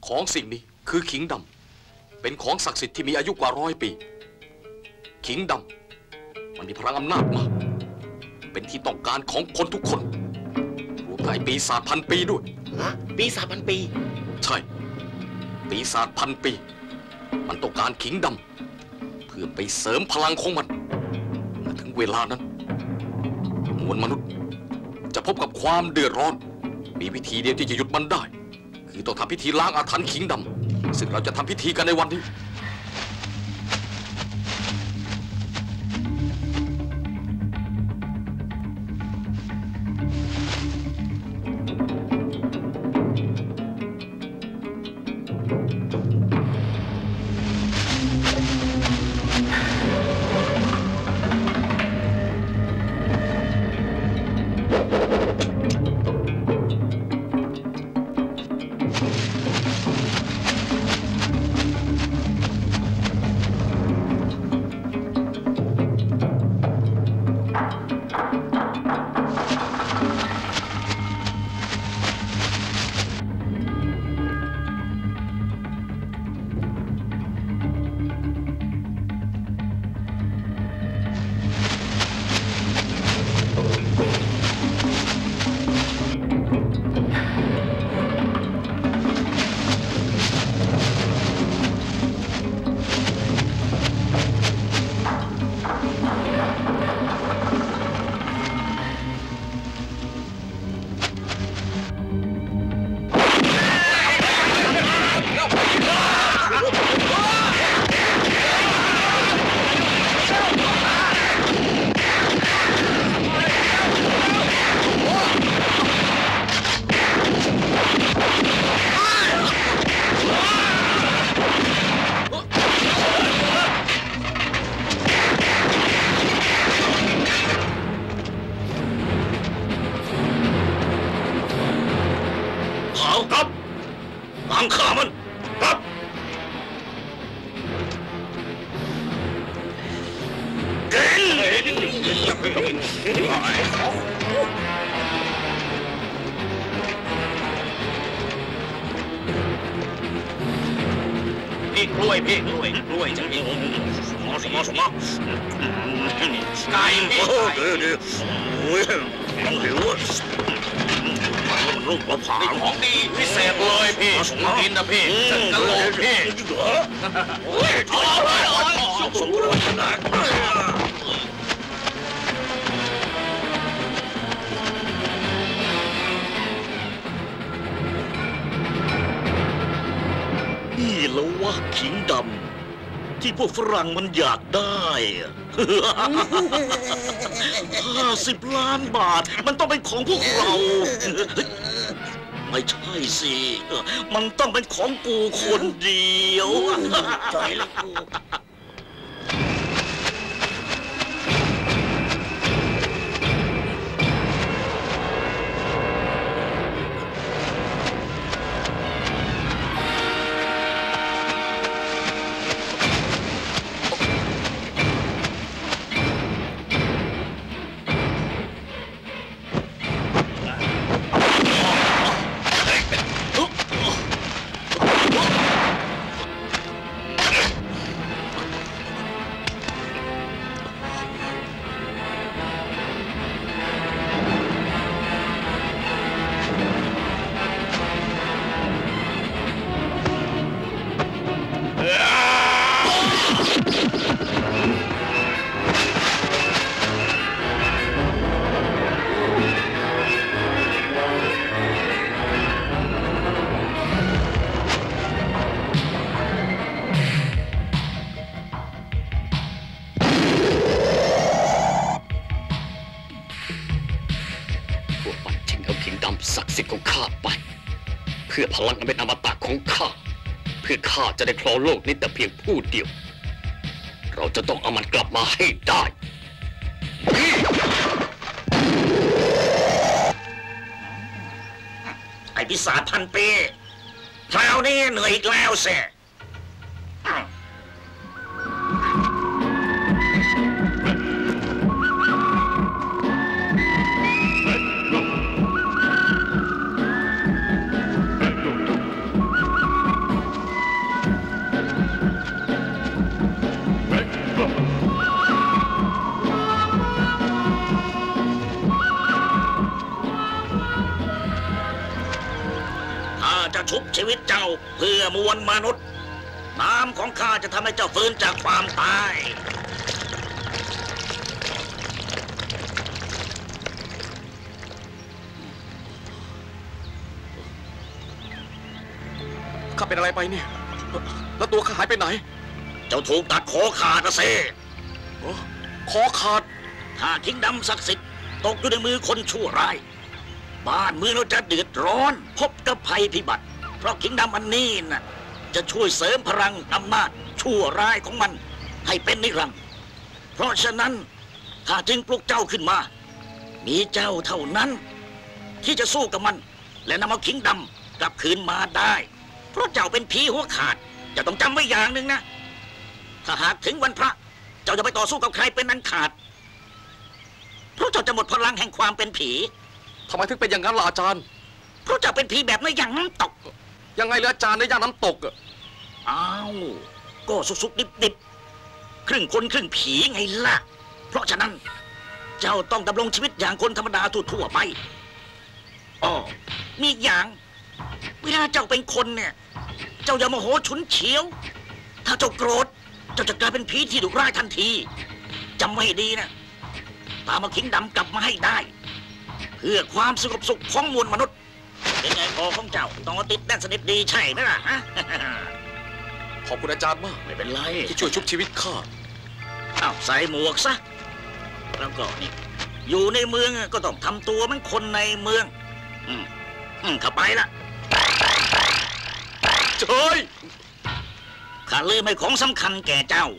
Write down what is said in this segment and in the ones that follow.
ของสิ่งนี้คือขิงดำเป็นของศักดิ์สิทธิ์ที่มีอายุกว่า100 ปีขิงดำมันมีพลังอำนาจมากเป็นที่ต้องการของคนทุกคนรวมทั้งปีศาจพันปีด้วยปีศาจพันปีใช่ปีศาจพันปีมันต้องการขิงดำเพื่อไปเสริมพลังของมันเมื่อถึงเวลานั้นมวลมนุษย์จะพบกับความเดือดร้อนมีวิธีเดียวที่จะหยุดมันได้คือต้องทำพิธีล้างอาถรรพ์ขิงดำซึ่งเราจะทำพิธีกันในวันนี้นี่แล้ววะขิงดำที่พวกฝรั่งมันอยากได้50 ล้านบาทมันต้องเป็นของพวกเราไม่ใช่สิมันต้องเป็นของกูคนเดียวใช่ละกูเพื่อพลังอันเป็นอมตะของข้าเพื่อข้าจะได้ครองโลกนี้แต่เพียงผู้เดียวเราจะต้องเอามันกลับมาให้ได้ไอ้ปีศาจพันปีคราวนี้เหนื่อยอีกแล้วเสียจ้าเพื่อมวลมนุษย์น้ำของข้าจะทำให้เจ้าฟื้นจากความตายข้าเป็นอะไรไปเนี่ยแล้วตัวข้าหายไปไหนเจ้าถูกตัดคอขาดนะเซ่คอขาดถ้าทิ้งดำศักดิ์สิทธิ์ตกอยู่ในมือคนชั่วร้ายบ้านเมืองเราจะเดือดร้อนพบกับภัยพิบัติเพราะคิงดำอันนี้น่ะจะช่วยเสริมพลังอำนาจชั่วร้ายของมันให้เป็นนิรันดร์เพราะฉะนั้นข้าจึงปลุกเจ้าขึ้นมามีเจ้าเท่านั้นที่จะสู้กับมันและนำเอาคิงดำกลับคืนมาได้เพราะเจ้าเป็นผีหัวขาดจะต้องจำไว้อย่างหนึ่งนะถ้าหากถึงวันพระเจ้าจะไปต่อสู้กับใครเป็นอันขาดเพราะเจ้าจะหมดพลังแห่งความเป็นผีทำไมถึงเป็นอย่างนั้นล่ะอาจารย์เพราะเจ้าเป็นผีแบบในย่างน้ำตกยังไงล่ะอาจารย์ในย่างน้ำตกอ้าวก็สุกๆดิบๆครึ่งคนครึ่งผีไงล่ะเพราะฉะนั้นเจ้าต้องดำรงชีวิตอย่างคนธรรมดาทั่วๆไปอ๋อมีอย่างเวลาเจ้าเป็นคนเนี่ยเจ้าอย่าโมโหฉุนเฉียวถ้าเจ้าโกรธเจ้าจะกลายเป็นผีที่ดุร้ายทันทีจำไว้ให้ดีนะตามมาคิงดำกลับมาให้ได้เพื่อความสงบสุขของมวลมนุษย์เป็นไงคอของเจ้าต้องติดแน่นสนิทดีใช่ไหมล่ะฮะขอบคุณอาจารย์มากไม่เป็นไรที่ช่วยชุบชีวิตข้าอ้าวใส่หมวกซะแล้วก็นี่อยู่ในเมืองก็ต้องทำตัวเหมือนคนในเมืองเข้าไปละเฮ้ยข้าลืมให้ของสำคัญแก่เจ้า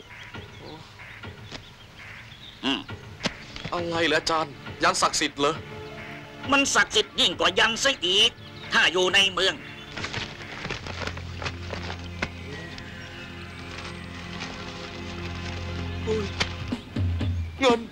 อะไรเหรออาจารย์ยันศักดิ์สิทธิ์เหรอมันศักดิ์สิทธิ์ยิ่งกว่ายันซะอีกถ้าอยู่ในเมืองเงิน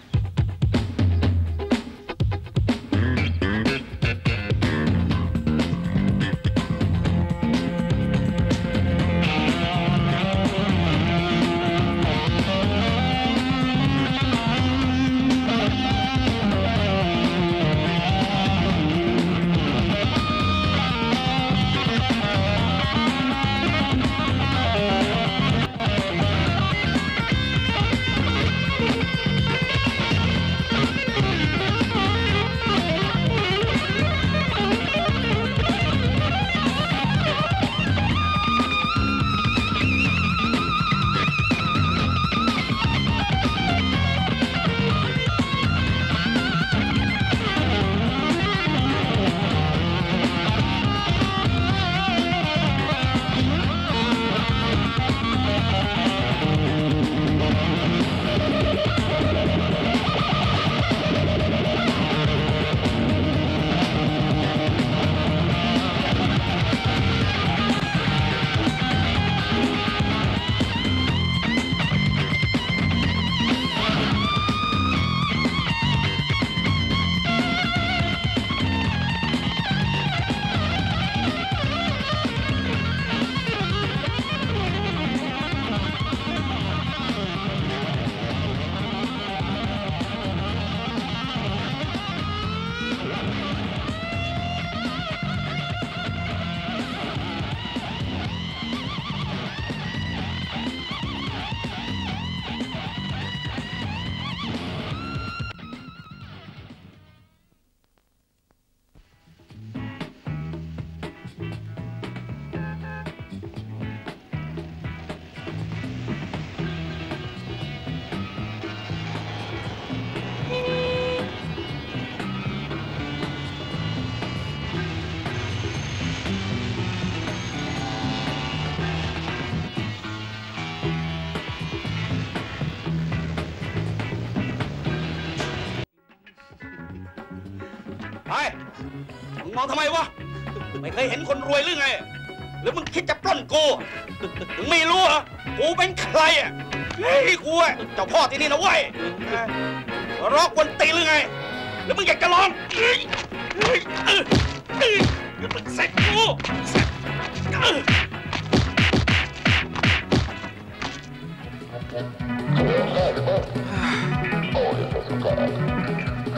มึงมองทำไมวะไม่เคยเห็นคนรวยหรือไงหรือมึงคิดจะปล้นกูมึงไม่รู้เหรอกูเป็นใครอ่ะเฮ้ยกูอ่ะเจ้าพ่อที่นี่นะเว้ยร้องกวนตีหรือไงหรือมึงอยากจะร้องมึงเสร็จกูเสร็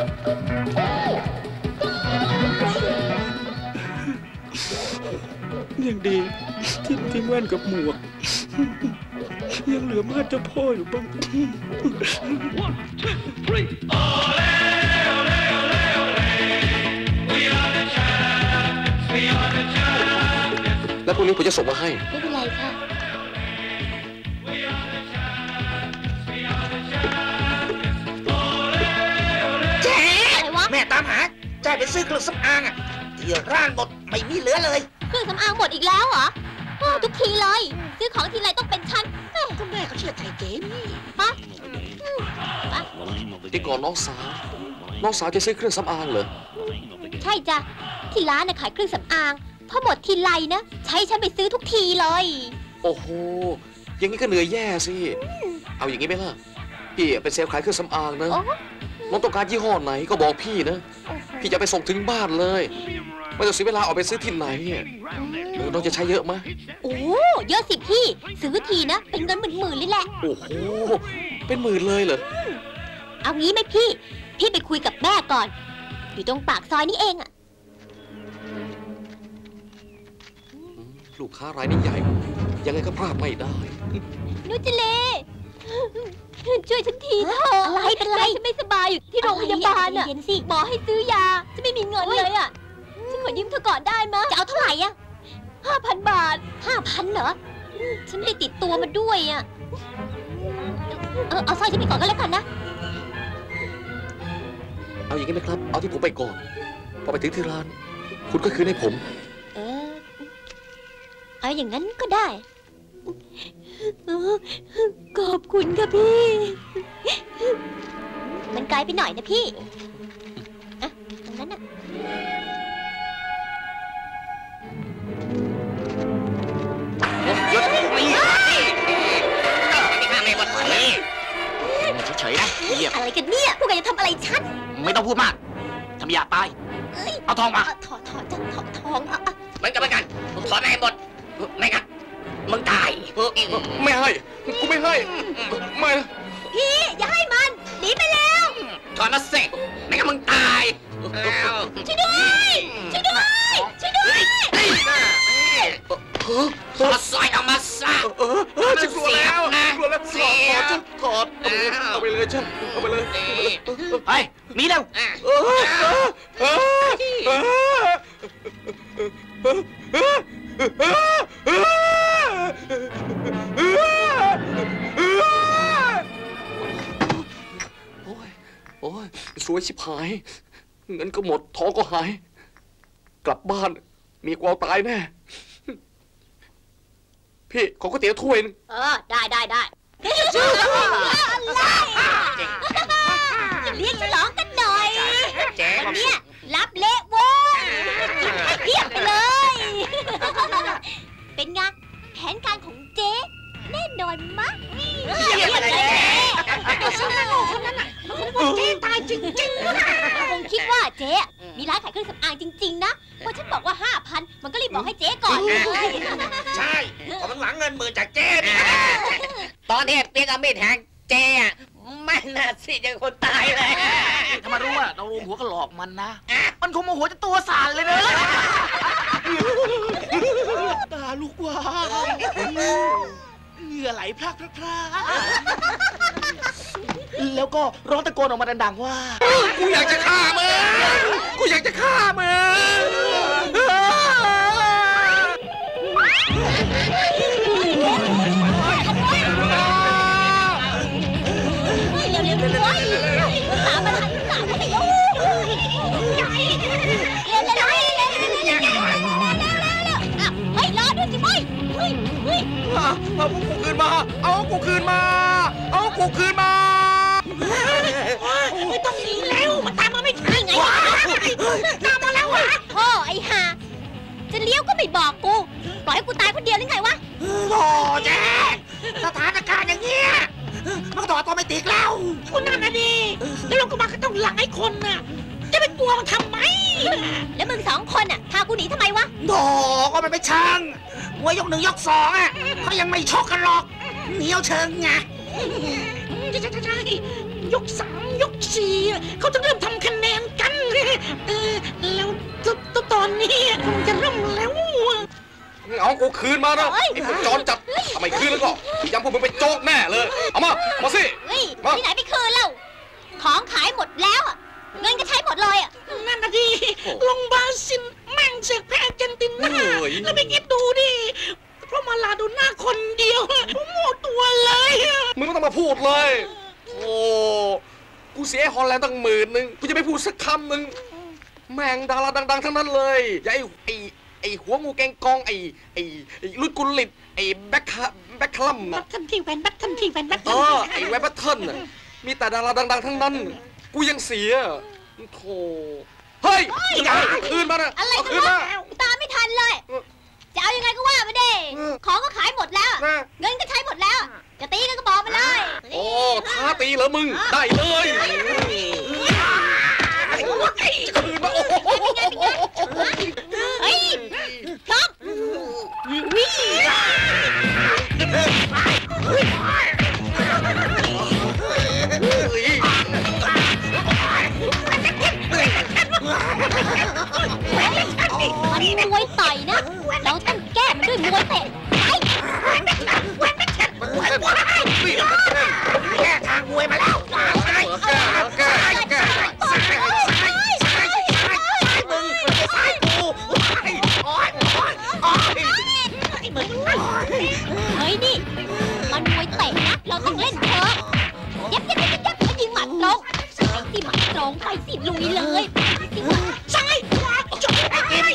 จยังดีที่แว่นกับหมวกยังเหลือมาดเจ้าพ่ออยู่บ้างแล้วพรุ่งนี้ผมจะส่งมาให้ไม่เป็นไรค่ะเจ๊อะไรวะแม่ตามหาจ่ายไปซื้อเครื่องสำอางที่ร้านหมดไม่มีเหลือเลยเครื่องสำอางหมดอีกแล้วเหรอทุกทีเลย ซื้อของทีไรต้องเป็นฉันก็แม่เขาเชื่อใจเจ๊นี่ปะที่ก่อนน้องสาวจะซื้อเครื่องสำอางเหรอใช่จ้ะที่ร้านน่ะขายเครื่องสำอางพอหมดทีไรนะใช้ฉันไปซื้อทุกทีเลยโอ้โหอย่างนี้ก็เหนื่อยแย่สิเอาอย่างนี้ไหมล่ะพี่เป็นเซลล์ขายเครื่องสำอางนะโอ้น้องต้องการยี่ห้อไหนก็บอกพี่นะพี่จะไปส่งถึงบ้านเลยไม่ต้องเสียเวลาออกไปซื้อที่ไหนน้องจะใช้เยอะไหมโอ้เยอะสิพี่ซื้อทีนะเป็นเงินหมื่นๆเลยแหละโอ้โหเป็นหมื่นเลยเหรอเอางี้ไหมพี่ไปคุยกับแม่ก่อนอยู่ตรงปากซอยนี่เองอะลูกค้ารายนี้ใหญ่ยังไงก็พลาดไม่ได้นุชเลช่วยฉันทีเถอะอะไรเป็นไรฉันไม่สบายอยู่ที่โรงพยาบาลอะหมอให้ซื้อยาฉันไม่มีเงินเลยอะฉันขอยืมเธอก่อนได้ไหมจะเอาเท่าไหร่อะ5,000 บาท5,000เหรอฉันไม่ได้ติดตัวมาด้วยอะเอาสร้อยฉันไปก่อนก็แล้วกันนะเอาอย่างนี้ไหมครับเอาที่ผมไปก่อนพอไปถึงที่ร้านคุณก็คืนให้ผมเอาอย่างนั้นก็ได้ขอบคุณค่ะพี่ มันไกลไปหน่อยนะพี่อะตรงนั้นน่ะเฉยๆนะเงียบอะไรกันเนี่ยพวกแกจะทำอะไรฉันไม่ต้องพูดมากทำอยากตายเอาทองมาถอดจังทองอะเหมือนกันถอนให้หมดไม่งั้นมึงตายไม่ให้กูไม่ให้ไม่นะพี่อย่าให้มันหนีไปแล้วถอนมาเสกไม่งั้นมึงตายช่วยด้วยช่วยด้วยช่วยด้วยถอดสร้อยออกมาซะฉันกลัวแล้วกลัวแล้วถอดเอาไปเลยฉันเอาไปเลยไปมีเร็วโอ้ยสวยชิบหายเงินก็หมดท้องก็หายกลับบ้านมีกวาวตายแน่พี่ขอก๋วยเตี๋ยวถ้วยนึงได้เลี้ยงฉลองกันหน่อยวันนี้รับเละโว้ยกินให้เพียบไปเลย เป็นไงแผนการของเจ๊แน่นอนมั้ยเยี่ยมเลยฉันนั่นน่ะเจ๊ตายจริงๆคงคิดว่าเจ๊มีร้านขายเครื่องสำอางจริงๆนะพอฉันบอกว่า 5,000 มันก็รีบบอกให้เจ๊ก่อนใช่พอมันหวังเงิน10,000จากเจ๊เนี่ยตอนที่เปียกเอามีดแทงเจอ่ะไม่น่าสิจะคนตายเลยถ้ามารู้ว่าเรารวมหัวกันหลอกมันนะมันคงโมโหจะตัวสั่นเลยนะตาลูกว่าเหงื่อไหลพรากแล้วก็ร้องตะโกนออกมาดังๆว่ากูอยากจะฆ่ามึงกูอยากจะฆ่ามึงเร็วตามมาทันตามมาไปแล้วเฮ้ยรอด้วยสิเฮ้ยเอากูคืนมาเอากูคืนมาไม่ต้องหนีแล้วมันตามมาไม่ทันไงตามมาแล้ววะพ่อไอ้ห่าจะเลี้ยวก็ไม่บอกกูปล่อยให้กูตายคนเดียวหรือไงวะโอ้เจ๊สถานการณ์อย่างเงี้ยมันก็ต่อตัวไม่ติดแล้วคุณนั่นนะดิแล้วเราก็มาก็ต้องหลังให้คนน่ะจะเป็นตัวมันทำไมแล้วมึง2 คนอ่ะพากูหนีทำไมวะโถ่ก็มันไม่ช่างมวยยก 1 ยก 2อ่ะเขายังไม่ชกกันหรอกเหนียวเชิงไงใช่ยก 3 ยก 4เขาจะเริ่มทำคะแนนกันแล้วตอนนี้คงจะเริ่มแล้วเอากูคืนมานะไอ้พวกจรจัดทำไมคืนแล้วก็ยังพวกมึงไปโจกแน่เลยเอามาสิเฮ้ยที่ไหนไปคืนแล้วของขายหมดแล้วเงินก็ใช้หมดเลยนั่นน่ะดิลงบาซินแม่งเสกแพ้อาร์เจนตินาแล้วไปคิดดูดิเพราะมาลาโดน่าคนเดียวหมดตัวเลยมึงไม่ต้องมาพูดเลยโอ้กูเสียฮอลแลนด์ตั้ง10,000กูจะไม่พูดสักคำหนึ่งแม่งดาราดังๆทั้งนั้นเลยอย่าไอ้หัวงูแกงกองไอ้ลุดกุลิตไอ้แบ็คคัมแบ็คทันทิ้งแฟนแบ็คทันทิ้งแฟนแบ็คไอ้แบ็คทันมีแต่ดาราดังๆทั้งนั้นกูยังเสียโธ่เฮ้ยคืนมานะอะไรกันวะตามไม่ทันเลยจะเอายังไงก็ว่ามาดิของก็ขายหมดแล้วเงินก็ใช้หมดแล้วจะตีกันก็บอกมาเลยโอ้ท้าตีเหรอมึงได้เลยคืนมาโอ้เฮ้ยท็อปมันมวยต่อยนะเราต้องแก้มันด้วยมวยเตะแก้ทางมวยมาแล้วเฮ้ยนี่มันมวยเตะนะเราต้องเล่นเถอะยับไปยิงหมัดตรงไปสิหมัดตรงไปสิลุยเลยใช่จบไอ้เกม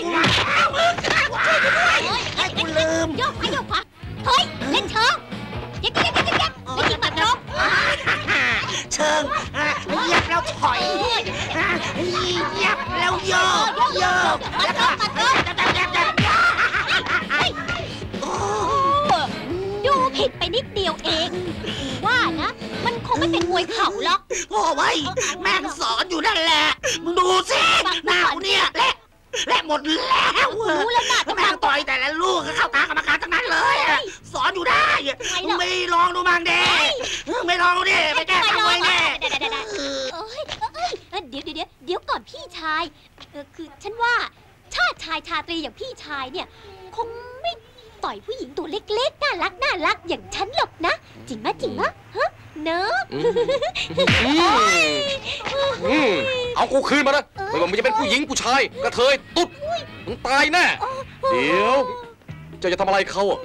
ไอ้กูลืมยกไปยกขวาเฮ้ยเล่นเชิงยับไปยิงหมัดตรงเชิงยับแล้วถอยยับแล้วโยกแล้วก็ดูผิดไปนิดเดียวเองว่านะมันคงไม่เป็นมวยเข่าหรอกโอ้ยแม่งสอนอยู่นั่นแหละมึงดูสิหน้าเนี่ยและหมดแล้วรู้แล้วนะแม่งต่อยแต่ละลูกก็เข้าตากรรมการทั้งนั้นเลยสอนอยู่ได้ไม่ลองดูมังเด้ไม่ลองดูดิไม่แก้ทำไมแน่เดี๋ยวก่อนพี่ชายคือฉันว่าชาติชายชาตรีอย่างพี่ชายเนี่ยคงไม่ต่อยผู้หญิงตัวเล็กๆน่ารักอย่างฉันหรอกนะจริงมะฮะเนอะเอากูคืนมานะไม่ว่ามึงจะเป็นผู้หญิงผู้ชายกระเทยตุ๊ดมึงตายแน่เดี๋ยวเจ้าจะทำอะไรเขาอ่ะ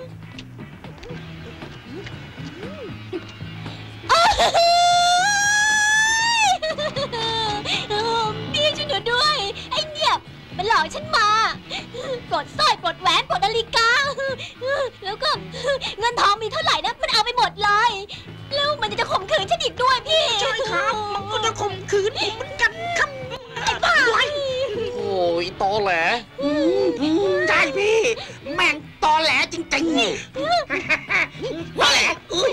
พี่ช่วยหนูด้วยไอ้เนี่ยมันหลอกฉันมากดสร้อยกดแหวนกดนาฬิกาแล้วก็เงินทองมีเท่าไหร่นะมันเอาไปหมดเลยแล้วมันจะข่มขืนฉันอีกด้วยพี่ใช่ครับมันก็จะข่มขืนผมเหมือนกันครับไอ้บ้าโอ้ยตอแหลใช่พี่แม่งตอแหลจริงๆตอแหล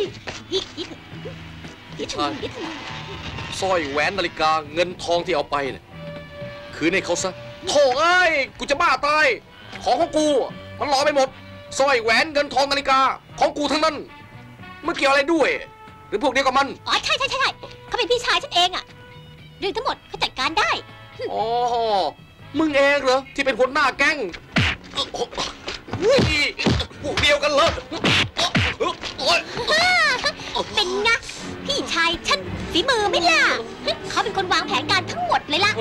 สร้อยแหวนนาฬิกาเงินทองที่เอาไปเนี่ยคืนให้เขาซะโถ่เอ้ยกูจะบ้าตายของกูมันหลอไปหมดสร้อยแหวนเงินทองนาฬิกาของกูทั้งนั้นไม่เกี่ยวอะไรด้วยหรือพวกเดียวกับมันอ๋อใช่เขาเป็นพี่ชายฉันเองอะเรื่องทั้งหมดเขาจัดการได้อ๋อมึงเองเหรอที่เป็นคนหน้าแก๊งพวกเดียวกันเลยเป็นไงพี่ชายฉันฝีมือไม่ล่ะเขาเป็นคนวางแผนการทั้งหมดเลยล่ะ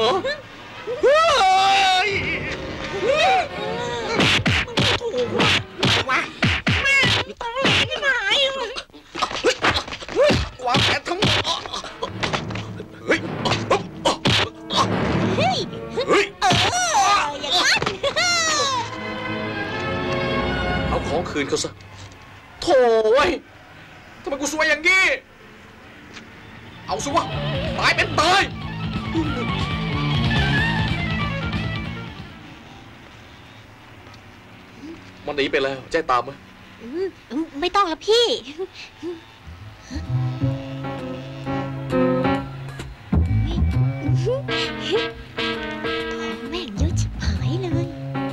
ถูกวะแม่ต้องเล่นไหนวางแผนทั้งหมดอย่างนั้นเอาของคืนเขาซะโถ่ทำไมกูซวยอย่างงี้เอาสิวะตายเป็นตายมันหนีไปแล้วแจ้งตามไหมไม่ต้องแล้วพี่ของแม่งเยอะชิบหายเลย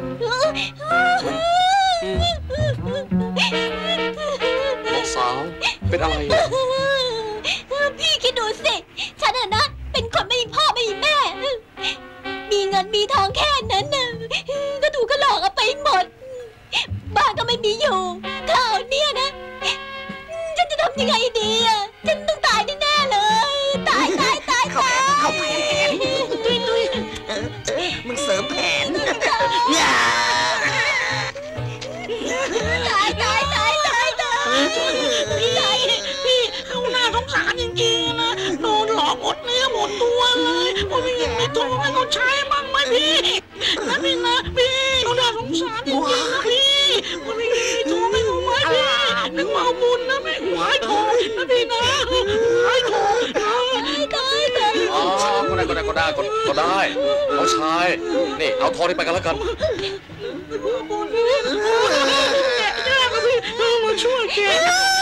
น้องสาวเป็นอะไรพี่คิดดูสิฉันนะเป็นคนไม่มีพ่อไม่มีแม่มีเงินมีทองแค่นั้นน่ะก็ถูกก็หลอกเอาไปหมดบ้านำยังไงดีอะฉันต้องตายแน่ๆเลย ตายตายตายตายเข้าแผนมึงเสริมแผนอย่าตายตายตายตายตายพี่เขาหน้าสงสารจริงๆนะโดนหลอกหมดเนื้อหมดตัวเลยผมไม่เห็นไม่ถูกให้เขาใช้บ้างไหมพี่นะพี่เขาหน้าสงสารจริงๆนะพี่ผมไม่เห็นไม่ถูกให้เขาไหมพี่นึกว่าบุญนะไม่หวายทองนะพี่นะหวายทองตายตายอ๋อก็ได้เอาชายนี่เอาทองนี่ไปกันแล้วกันมาช่วยแก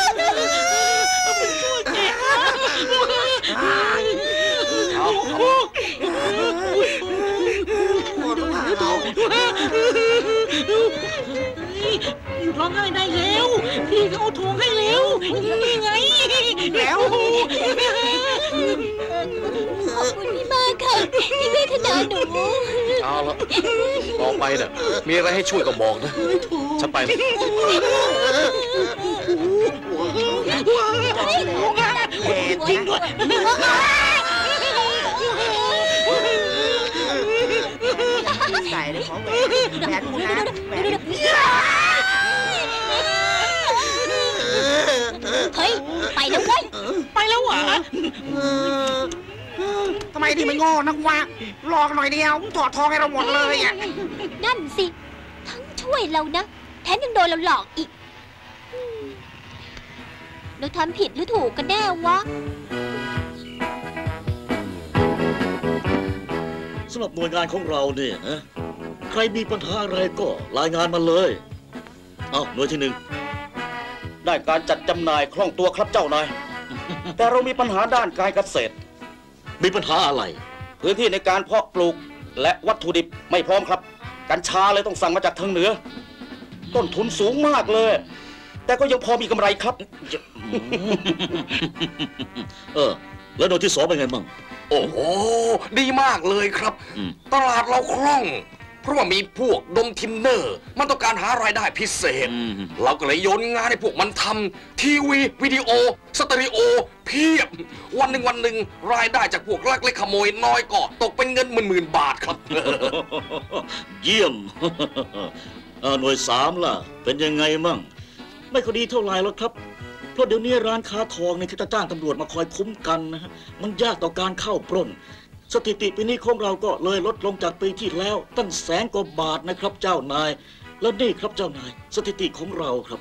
ร้องไห้ได้แล้วพี่เขาเอาทองให้แล้วนี่ไงแล้วขอบคุณพี่มากค่ะที่เวทนาหนูเอาละต่อไปเนี่ยมีอะไรให้ช่วยก็บอกนะฉันไปแล้วจริงด้วยใส่เลยของแหวนกูนะแหวนเฮ้ยไปแล้วเว้ยไปแล้วเหรอทำไมที่มันโง่นักวะหลอกหน่อยเดียวถอดทองให้เราหมดเลยอ่ะนั่นสิทั้งช่วยเรานะแถมยังโดนเราหลอกอีกเราทำผิดหรือถูกกันแน่วะสำหรับหน่วยงานของเราเนี่ยนะใครมีปัญหาอะไรก็รายงานมาเลยเอาหน่วยที่ 1 ได้การจัดจำหน่ายคล่องตัวครับเจ้านาย แต่เรามีปัญหาด้านการเกษตรมีปัญหาอะไรพื้นที่ในการเพาะปลูกและวัตถุดิบไม่พร้อมครับกัญชาเลยต้องสั่งมาจากทางเหนือต้นทุนสูงมากเลยแต่ก็ยังพอมีกำไรครับแล้วหน่วยที่ 2เป็นไงบ้างโอ้โหดีมากเลยครับตลาดเราคล่องเพราะว่ามีพวกดมทินเนอร์มันต้องการหารายได้พิเศษเราก็เลยโยนงานให้พวกมันทำทีวีวิดีโอสเตอริโอเพียบวันหนึ่งรายได้จากพวกลักเล็กขโมยน้อยก็ตกเป็นเงินหมื่นบาทครับเยี่ยม หน่วย 3ล่ะเป็นยังไงมั่งไม่ค่อยดีเท่าไหร่หรอกครับเพราะเดี๋ยวนี้ร้านค้าทองเนี่ยจะจ้างตำรวจมาคอยคุ้มกันนะฮะมันยากต่อการเข้าปล้นสถิติปีนี้ของเราก็เลยลดลงจากปีที่แล้วตั้ง100,000 กว่าบาทนะครับเจ้านายแล้วนี่ครับเจ้านายสถิติของเราครับ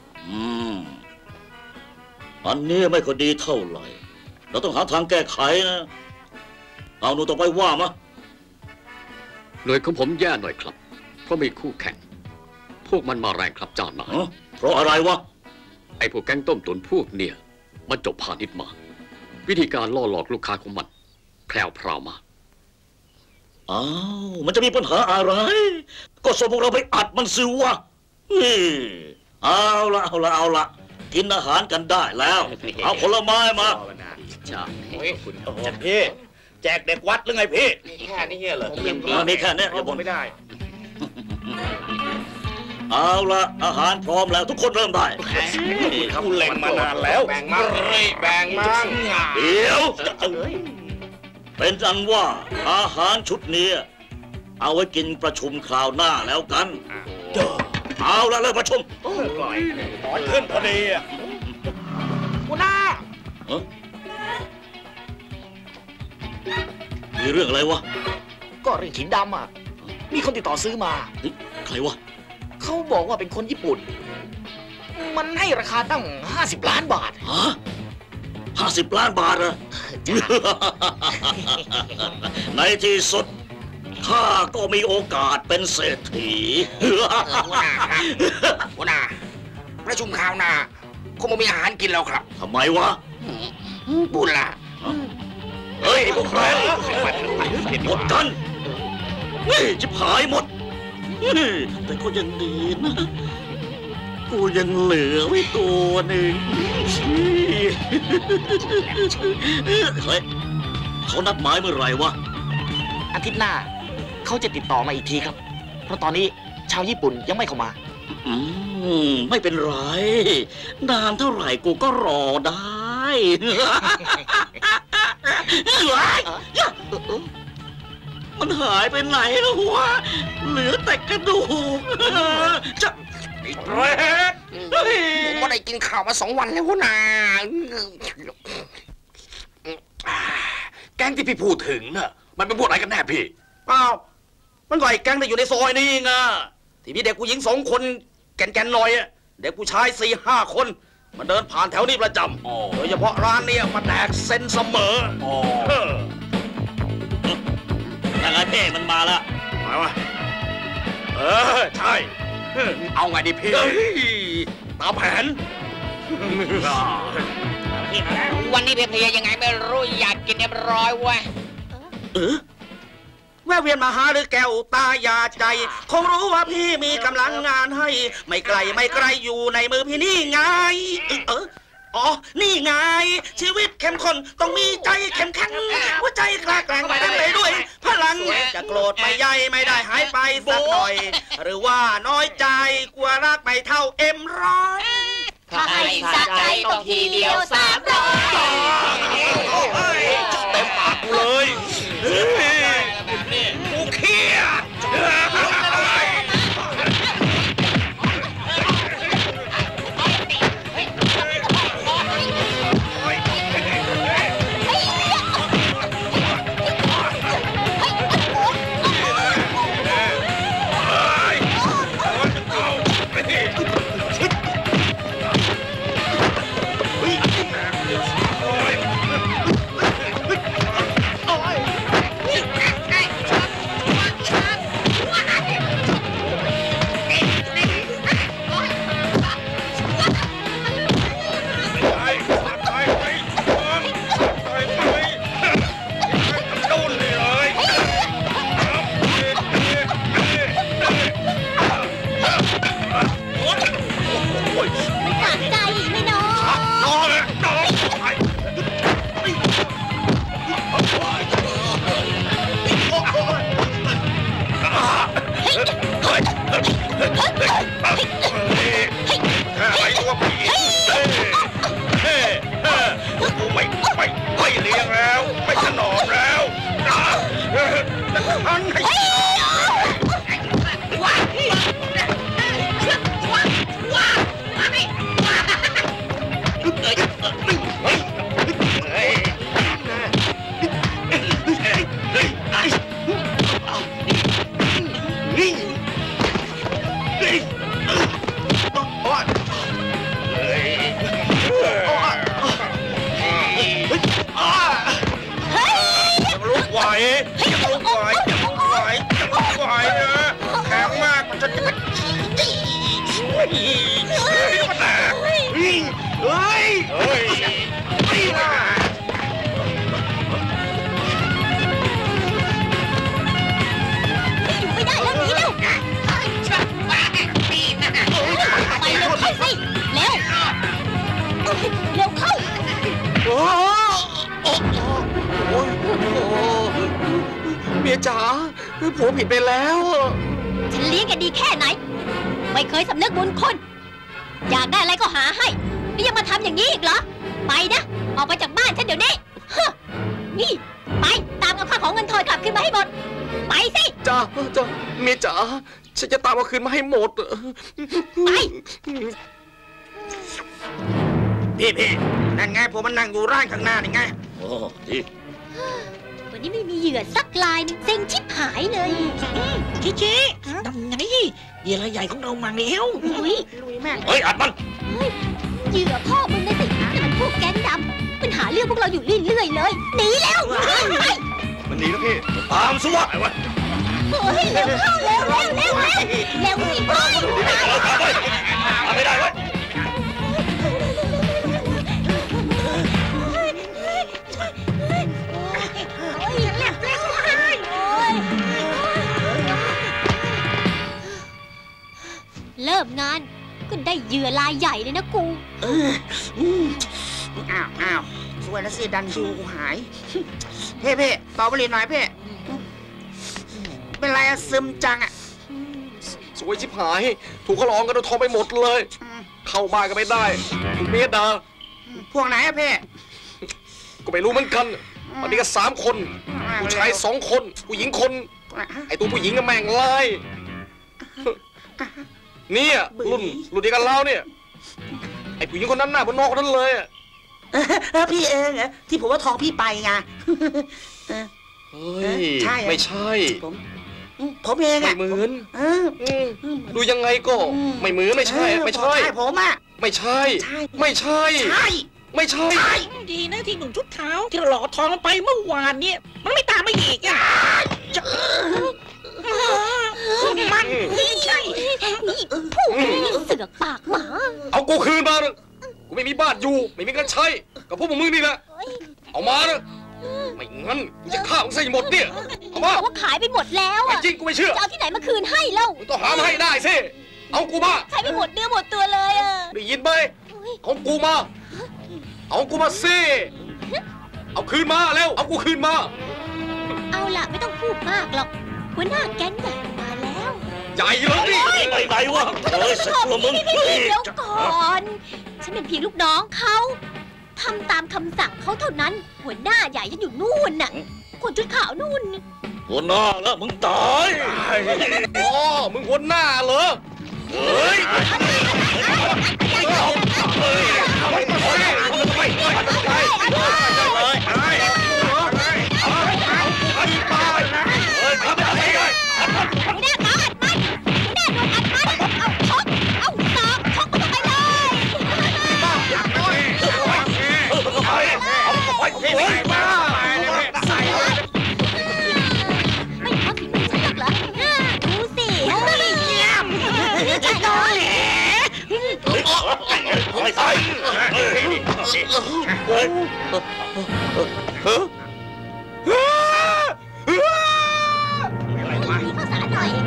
อันนี้ไม่ค่อยดีเท่าไหร่เราต้องหาทางแก้ไขนะเอาหนูต่อไปว่ามาหน่วยของผมแย่หน่อยครับเพราะมีคู่แข่งพวกมันมาแรงครับเจ้านายเพราะอะไรวะไอ้พวกแก๊งต้มตุ๋นพวกเนี่ยมันจบพาณิชย์มาวิธีการล่อหลอกลูกค้าของมันแพรวพราวมากอ้าวมันจะมีปัญหาอะไรก็ส่งพวกเราไปอัดมันสิวะเอาละกินอาหารกันได้แล้วเอาผลไม้มาพี่แจกเด็กวัดหรือไงพี่แค่นี้เหรอมีแค่นี้อย่าบ่นไม่ได้เอาละอาหารพร้อมแล้วทุกคนเริ่มได้กูเล็งมานานแล้วแบ่งมั่งเดี๋ยวเป็นอันว่าอาหารชุดนี้เอาไว้กินประชุมคราวหน้าแล้วกันเอาละเริ่มประชุมตอนขึ้นพอดีอ่ะหัวหน้ามีเรื่องอะไรวะก็เรื่องหินดำอ่ะมีคนติดต่อซื้อมาใครวะเขาบอกว่าเป็นคนญี่ปุ่นมันให้ราคาตั้ง50 ล้านบาทฮะ50 ล้านบาทเหรอ ในที่สุดข้าก็มีโอกาสเป็นเศรษฐีหัวหน้าประชุมข่าวหน้าคงไม่มีอาหารกินแล้วครับทำไมวะบุญล่ะเฮ้ยพวกเราหมดกันนี่จะหายหมดแต่ก็ยังดีนะกูยังเหลือไว้ตัวหนึ่งเฮ้ยเขานัดหมายเมื่อไหร่วะอาทิตย์หน้าเขาจะติดต่อมาอีกทีครับเพราะตอนนี้ชาวญี่ปุ่นยังไม่เข้ามาไม่เป็นไรนานเท่าไหร่กูก็รอได้มันหายไปไหนแล้ววะเหลือแต่กระดูกจะไอ้เปรตผมไม่ได้กินข้าวมา2 วันแล้วนะแก๊งที่พี่พูดถึงน่ะมันเป็นพวกอะไรกันแน่พี่อ้าวมันก็ไอ้แก๊งที่อยู่ในซอยนี่ไงที่มีเด็กผู้หญิง2 คนแก่นๆหน่อยเด็กผู้ชาย 4-5 คนมันเดินผ่านแถวนี้ประจำโดยเฉพาะร้านเนี่ยมันแดกเส้นเสมอยังไงเพ่มันมาแล้วมาวะใช่เอาไงดีพี่ตามแผนวันนี้เพลียยังไงไม่รู้อยากกินเรียบร้อยเว้ยแวะเวียนมาหาหรือแก้วตายาใจคงรู้ว่าพี่มีกำลังงานให้ไม่ไกลอยู่ในมือพี่นี่ไงอ๋อนี่ไงชีวิตเข้มข้นต้องมีใจเข้มแข็งหัวใจกล้าแกร่งเต็มไปด้วยพลังจะโกรธไม่ใยไม่ได้หายไปสักหน่อยหรือว่าน้อยใจกลัวรักไม่เท่าM100 ถ้าให้สะใจต้องทีเดียว300 เต็มปากกูเลยกูเครียดไม่เลี้ยงแล้วไม่ถนอมแล้วทันให้เมียจ๋าผัวผิดไปแล้วฉันเลี้ยงแกดีแค่ไหนไม่เคยสำนึกบุญคุณอยากได้อะไรก็หาให้นี่ยังมาทำอย่างนี้อีกเหรอไปนะออกไปจากบ้านฉันเดี๋ยวนี้นี่ไปตามเอาข้าวของเงินทองกลับคืนมาให้หมดไปสิจ้าเมียจ๋าฉันจะตามเอาคืนมาให้หมดไปพี่นั่นไงผมมันนั่งอยู่ร้านข้างหน้านี่ไงโอ้ดีวันนี้ไม่มีเหยื่อสักลายเซ็งชิบหายเลยเจ๊ทำไงเหยื่อรายใหญ่ของเรามาแล้วลุยแม่เฮ้ยอัดมันเหยื่อพ่อมึงได้สินั่นมันพวกแก๊งดำมันหาเรื่องพวกเราอยู่เรื่อยๆเลยหนีแล้วมันหนีแล้วพี่ตามสิวะเฮ้ยเร็วเข้าเร็วสิพ่อไม่ได้เว้ยเริ่มงานก็ได้เหยื่อรายใหญ่เลยนะกูอ้าวสวยแล้วสิดันชูกูหายเพ่เป่าบุหรี่หน่อยเพ่เป็นไรอะซึมจังอะสวยชิบหายถูกเขาร้องกันโดนทองไปหมดเลยเข้าบ้านก็ไม่ได้ถูกเมียด่าพวกไหนอะเพ่ก็ไม่รู้เหมือนกันวันนี้ก็3 คนผู้ชาย2 คนผู้หญิงคนไอตัวผู้หญิงก็แม่งลายเนี่ยรุ่นเดียวกันเราเนี่ยไอผู้หญิงคนนั้นหน้าบนนอกนั้นเลยพี่เองที่ผมว่าท้องพี่ไปไงเฮ้ยไม่ใช่ผมเองไม่เหมือนดูยังไงก็ไม่เหมือนไม่ใช่ผมอะไม่ใช่ไม่ใช่ไม่ใช่ดีนะที่หนุ่มชุดขาวที่หล่อทองไปเมื่อวานเนี่ยมันไม่ตามมาอีกอ่ะมันไม่ใช่นี่พูดเสือกปากหมาเอากูคืนมาเลยกูไม่มีบ้านอยู่ไม่มีเงินใช้กับพวกมึงนี่แหละเอามาเลยไม่งั้นกูจะฆ่ามึงซะหมดเนี่ยเอามาว่าขายไปหมดแล้วอะจริงกูไม่เชื่อจะเอาที่ไหนมาคืนให้เล่ามึงต้องหามาให้ได้สิเอากูมาขายไปหมดเนื้อหมดตัวเลยอะได้ยินไหมเอากูมาสิเอาคืนมาเร็วเอากูคืนมาเอาล่ะไม่ต้องพูดมากหรอกหัวหน้าแก๊งใหญ่มาแล้วใหญ่เลยดิไปไหนวะสักตัวมึงเดี๋ยวก่อนฉันเป็นเพียงลูกน้องเขาทำตามคำสั่งเขาเท่านั้นหัวหน้าใหญ่ฉันอยู่นู่นน่ะคนชุดขาวนู่นหัวหน้าแล้วมึงตายอ๋อมึงหัวหน้าเหรอเฮ้ยตายอะไรวะภาษาหน่อย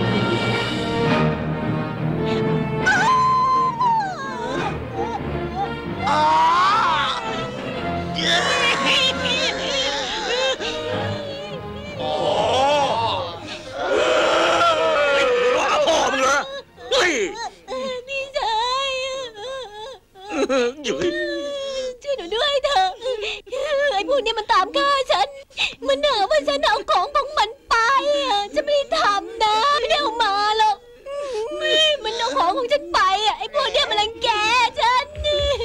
ช่วยหนูด้วยเถอะไอ้พวกนี้มันตามฆ่าฉันมันเหนือว่าฉันเอาของมันไปจะไม่ได้ทำนะไม่ได้เอามาหรอกมันเอาของของฉันไปไอ้พวกนี้มันรังแกฉัน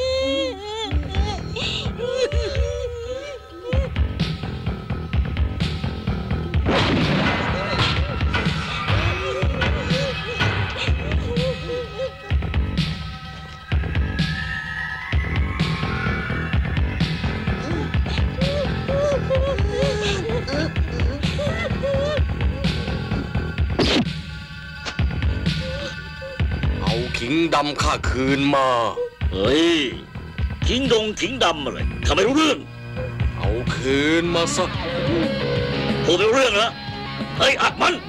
ขิงดำข้าคืนมาเฮ้ยขิงดำอะไรข้าไม่รู้เรื่องเอาคืนมาซะพูดไม่รู้เรื่องเหรอเฮ้ยอัดมัน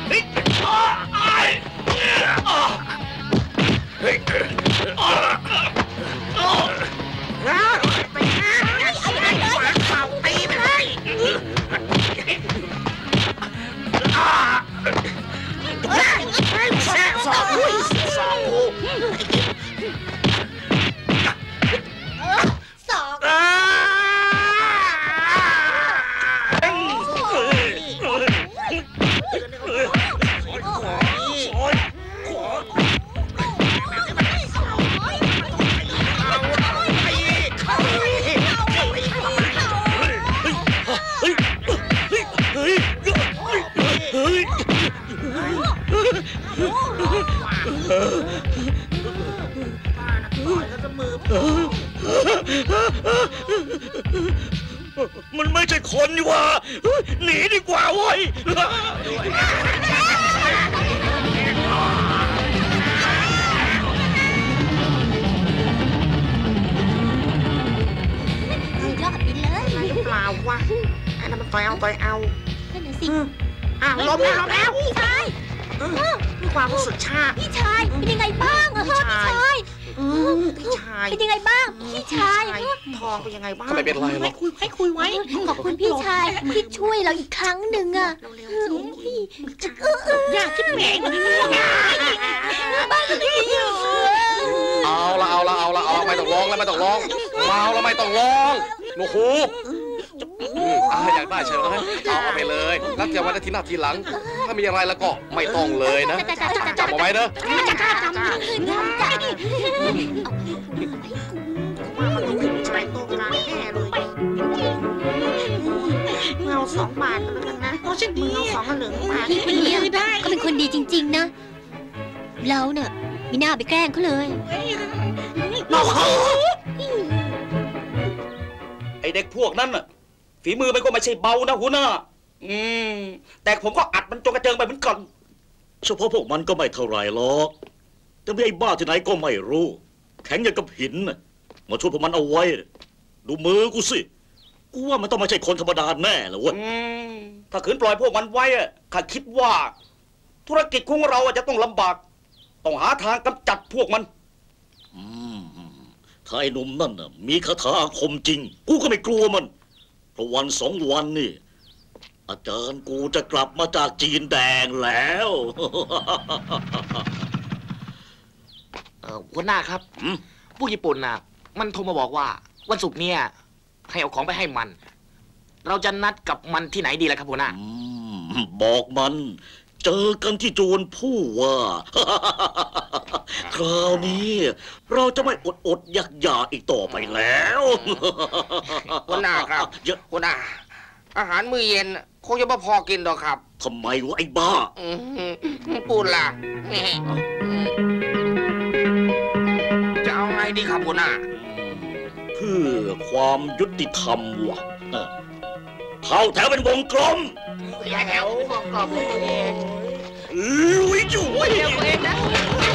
มันไม่ใช่คนนี่วะหนีดีกว่าเว้ยยอดไปเลยเปล่าวะอันนั้นมันต่อยเอานั่นน่ะสิล้มแล้วพี่ชายมีความรู้สึกชาพี่ชายเป็นยังไงบ้างอะพี่ชายเป็นยังไงบ้างพี่ชายทองเป็นยังไงบ้างไม่เป็นไรหรอกให้คุยไว้ขอบคุณพี่ชายที่ช่วยเราอีกครั้งหนึ่งอะอยากคิดแหม่งบ้านก็ไม่อยู่เอาละไม่ต้องร้องแล้วไม่ต้องร้องเมาแล้วไม่ต้องร้องโอ้โหอยากได้ใช่ไหมเอาไปเลยแล้วจะไว้ทีหน้าทีหลังถ้ามีอะไรแล้วก็ไม่ต้องเลยนะจำเอาไว้เนอะใส่โต๊ะกลางแน่เลยเงา2 บาทก็แล้วกันนะโอ้ฉันดีเงา2 เหลืองบาทพี่คนนี้เขาเป็นคนดีจริงๆนะเราเน่ะไม่น่าไปแกล้งเขาเลยไอเด็กพวกนั้นน่ะฝีมือมันก็ไม่ใช่เบานะหัวหน้าแต่ผมก็อัดมันจนกระเจิงไปเหมือนกันเฉพาะพวกมันก็ไม่เท่าไรหรอกแต่ไม่ไอ้บ้าที่ไหนก็ไม่รู้แข็งอย่างกับหินน่ะมาช่วยพวกมันเอาไว้ดูมือกูสิกูว่ามันต้องไม่ใช่คนธรรมดาแน่เลยเว้ยถ้าขืนปล่อยพวกมันไว้ข้าคิดว่าธุรกิจของเราจะต้องลำบากต้องหาทางกำจัดพวกมันถ้าไอ้หนุ่มนั่นน่ะมีคาถาอาคมจริงกูก็ไม่กลัวมันเพราะวัน2 วันนี่อาจารย์กูจะกลับมาจากจีนแดงแล้วหัวหน้าครับผู้ญี่ปุ่นน่ะมันโทรมาบอกว่าวันศุกร์เนี่ยให้เอาของไปให้มันเราจะนัดกับมันที่ไหนดีล่ะครับหัวหน้าบอกมันเจอกันที่จวนผู้ว่าคราวนี้เราจะไม่อดอยากอีกต่อไปแล้วหัวหน้าครับหัวหน้าอาหารมื้อเย็นคงจะไม่พอกินหรอกครับทำไมวะไอ้บ้าปูนล่ะจะเอาไงดีครับหัวหน้าเพื่อความยุติธรรมวะเข้าแถวเป็นวงกลมอย่าแถววงกลมลุยจุ้ยเร็วเองนะ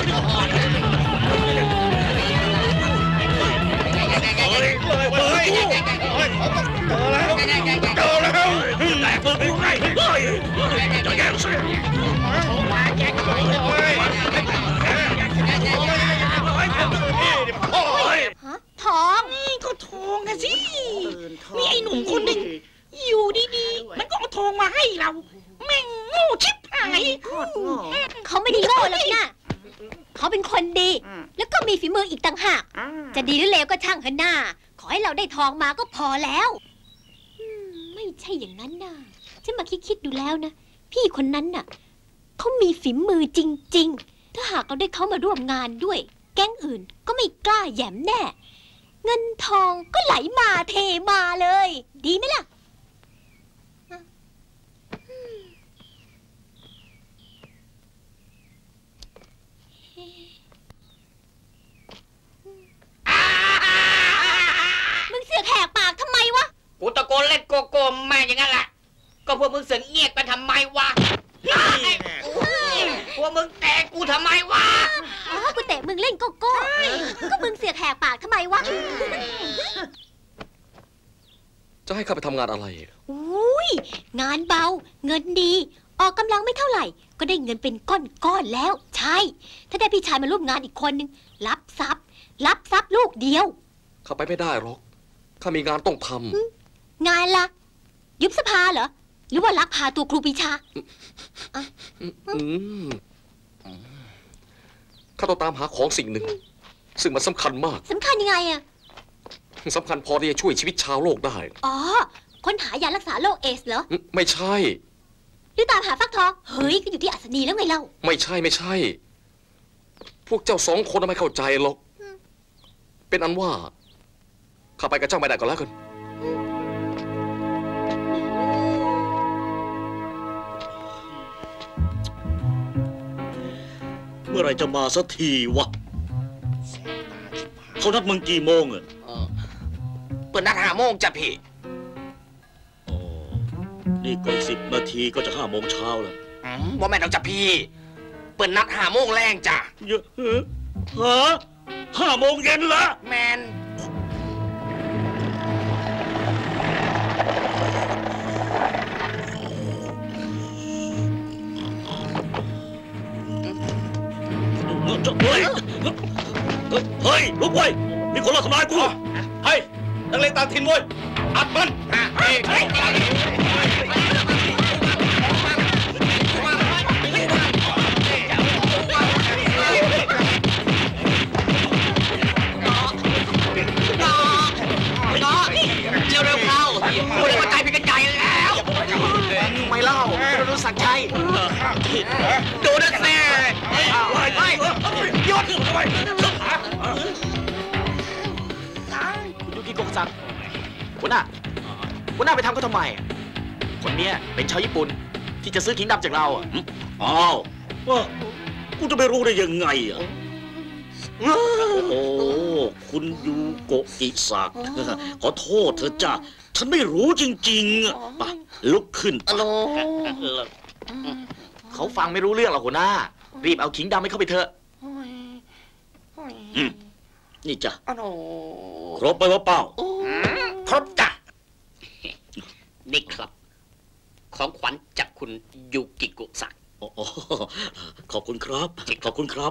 แตกตัวกูไงจะแย่งสิทองนี่ก็ทองอะสิมีไอ้หนุ่มคนหนึ่งอยู่ดีๆมันก็เอาทองมาให้เราแม่งโง่ชิบหายเขาไม่ได้โง่หรอกนะเขาเป็นคนดีแล้วก็มีฝีมืออีกต่างหากจะดีหรือเลวก็ช่างเถอะหน้าขอให้เราได้ทองมาก็พอแล้วไม่ใช่อย่างนั้นนะฉันมาคิดดูแล้วนะพี่คนนั้นน่ะเขามีฝีมือจริงๆถ้าหากเราได้เขามาร่วมงานด้วยแก๊งอื่นก็ไม่กล้าแหย่มแน่เงินทองก็ไหลมาเทมาเลยดีไหมล่ะมึงเสือกแหกปากทำไมวะกูตะโกนเล่นโกโก้แม่อย่างนั้นแหละก็พวกมึงเสือกเงียบไปทำไมวะพวกมึงแตะกูทำไมวะกูเตะมึงเล่นโกโก้ก็มึงเสือกแหกปากทำไมวะจะให้ข้าไปทำงานอะไรอุ้ยงานเบาเงินดีออกกำลังไม่เท่าไหร่ก็ได้เงินเป็นก้อนๆแล้วใช่ถ้าได้พี่ชายมาร่วมงานอีกคนนึงรับทรัพย์ลูกเดียวข้าไปไม่ได้หรอกข้ามีงานต้องทำงานละยุบสภาเหรอหรือว่าลักพาตัวครูปีชาข้าต้องตามหาของสิ่งหนึ่งซึ่งมันสำคัญมากสำคัญยังไงอะสำคัญพอที่จะช่วยชีวิตชาวโลกได้อ๋อค้นหายารักษาโรคเอสเหรอไม่ใช่หรือตามหาฟักทองเฮ้ยก็อยู่ที่อัศนีแล้วไงเล่าไม่ใช่พวกเจ้า2 คนไม่เข้าใจหรอกเป็นอันว่าข้าไปกับเจ้าไม่ได้ก็แล้วกันเมื่อไรจะมาสักทีวะเขานัดมึงกี่โมงอ่ะเปิดนัด5 โมงจ้ะพี่นี่ก็10 นาทีก็จะ5 โมงเช้าแล้วบ่แม่นเอาจ้ะพี่เปิดนัด5 โมงแรงจ้ะฮะ5 โมงเย็นละแมนเฮ้ยลุกไว้มีคนมาทำร้ายกูเฮ้ยนักเลงต่างถิ่นเว้ยอัดมันเดูนะแซ่หยุดคุณยูกิโกะซังหัวหน้าไปทำเขาทำไมคนเนี้ยเป็นชาวญี่ปุ่นที่จะซื้อขิงดำจากเราอ้าวว่ากูจะไปรู้ได้ยังไงอ่ะโอ้คุณยูโกะอิศักดิ์ขอโทษเธอจ้ะฉันไม่รู้จริงๆไปลุกขึ้นไปเขาฟังไม่รู้เรื่องหรอกหัวหน้ารีบเอาขิงดำให้เขาไปเถอะนี่จ้ะครบไปว่าเป้าครบจ้ะนี่ครับของขวัญจากคุณยูกิโกะซังขอบคุณครับขอบคุณครับ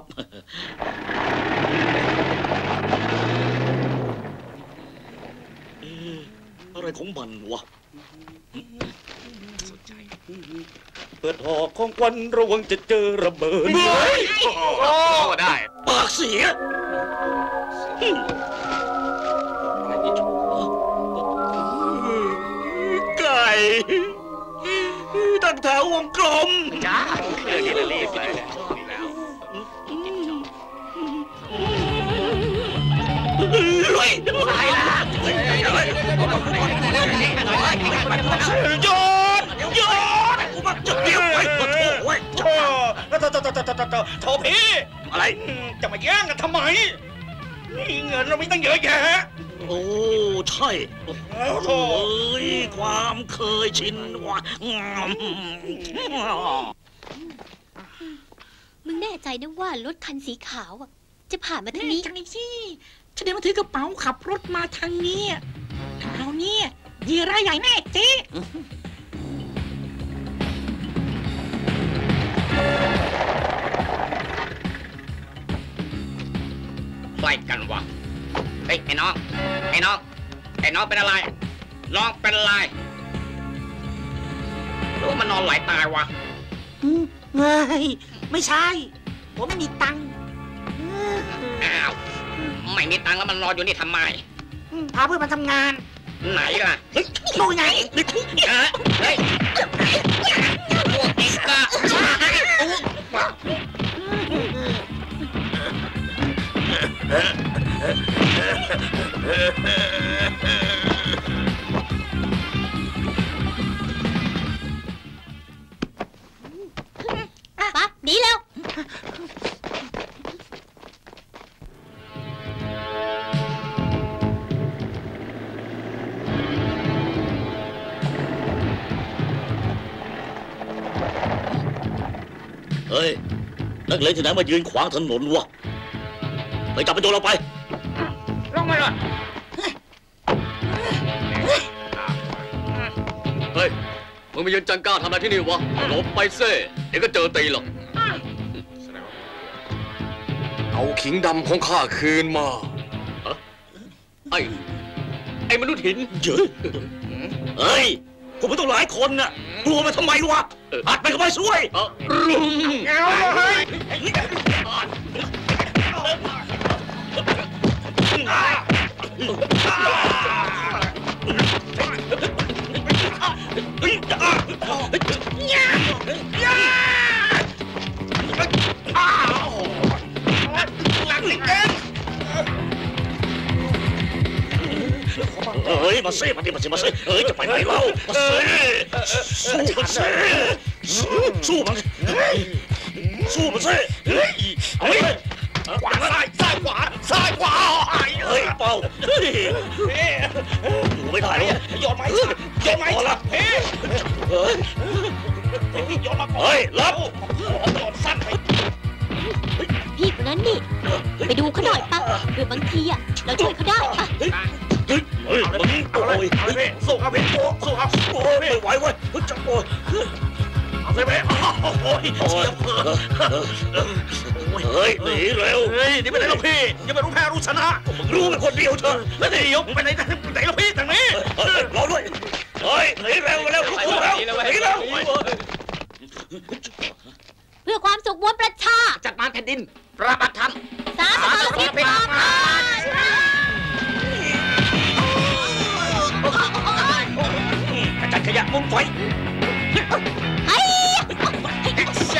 อะไรของมันวะเปิดห่อของขวัญระวังจะเจอระเบิดได้ปากเสียไก่ตั้งแถววงกลมจ้านี่ละรีบไปแล้วเฮ้ยตายละโยนกูมาจุดเดียวไว้โถ่ไว้โถ่พี่อะไรจะมาแย่งกันทำไมนี่เงินเราไม่ตั้งเยอะแยะโอ้ใช่โอ้ยความเคยชินว่ะมึงแน่ใจนะว่ารถคันสีขาวอ่ะจะผ่านมาทางนี้จังสิฉันเดินมาถือกระเป๋าขับรถมาทางนี้คราวนี้ยีราใหญ่แน่เจ๊ใครกันวะเฮ้ยไอ้น้องเป็นอะไรน้องเป็นอะไรรู้มันนอนไหลตายวะไม่ใช่ผมไม่มีตังค์อ้าวไม่มีตังค์แล้วมันนอนอยู่นี่ทำไมพาเพื่อนมาทำงานไหนล่ะดูไงเฮ้ยพวกเองก็ปะหนีแล้วเฮ้ยนักเลงที่ไหนมายืนขวางถนนวะไปจับไปตัวเราไปลงมาเลยเฮ้ยมึงมายืนจังก้าทำอะไรที่นี่วะหลบไปเซ่เดี๋ยวก็เจอตีหรอกเอาขิงดำของข้าคืนมาไอ้มนุษย์หินเฮ้ยพวกมันต้องหลายคนน่ะกลัวมันทำไมวะอัดไปก็ไม่ช่วยรุมเฮ้ยมาเซ่มาดิเฮ้ยจะไปไหนเล่ามาเซ่สู้มันเซ่สู้มันเซ่เฮ้ยขวาซ้ายขวาเฮ้ยเป่าดูไม่ได้หรอกโยนไม้โยนมาเฮ้ยรับโยนสั้นไปพี่คนนั้นนี่ไปดูเขาหน่อยปะหรือบางทีอ่ะเราช่วยเขาได้ปะเฮ้ยมึงโอ้ยสู้ครับพี่สู้ครับโอ้ยไม่ไหวเว้ยจับโอ้ยเอาไปโอ้ยเชียบเฮ้ยหนีเร็วเฮ้ยนี่ไม่ได้หรอกพี่ยังไม่รู้แพ้รู้ชนะมึงรู้เป็นคนเดียวเถอะแล้วนี่ยกไปไหนหรอกพี่ทางนี้รอด้วยเฮ้ยหนีเร็วหนีเร็วเพื่อความสุขมวลประชาจัดมาแผ่นดินประบัติธรรมสาธุพิธาจัดขยะมุมไฟไอ้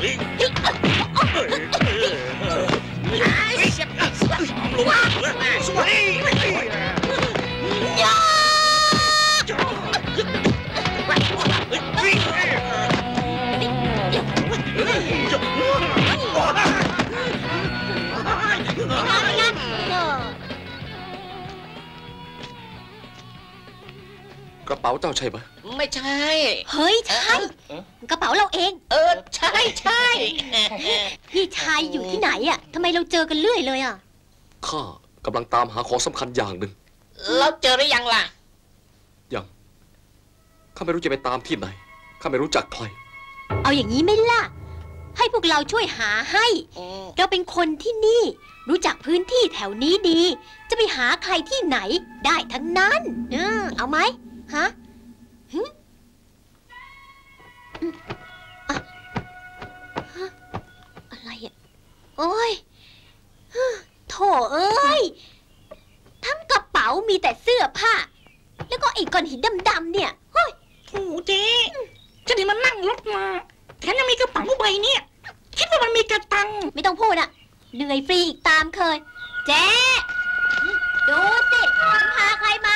กระเป๋าเจ้าใช่ไหมไม่ใช่เฮ้ยใช่กระเป๋าเราเองใช่ใช่พี่ชายอยู่ที่ไหนอ่ะทำไมเราเจอกันเรื่อยเลยอ่ะข้ากำลังตามหาของสำคัญอย่างหนึ่งเราเจอหรือยังล่ะยังข้าไม่รู้จะไปตามที่ไหนข้าไม่รู้จักใครเอาอย่างนี้ไหม่ล่ะให้พวกเราช่วยหาให้เราเป็นคนที่นี่รู้จักพื้นที่แถวนี้ดีจะไปหาใครที่ไหนได้ทั้งนั้นเอาไหมฮะอะไรอ่ะโอ้ยโถเอ้ยทั้งกระเป๋ามีแต่เสื้อผ้าแล้วก็ไอ้ก้อนหินดำๆเนี่ยเฮ้ยโอ้เจ๊จะได้มานั่งรถมาแถมยังมีกระเป๋าใบเนี่ยคิดว่ามันมีกระตังไม่ต้องพูดอะเหนื่อยฟรีอีกตามเคยเจ๊ดูสิฉันพาใครมา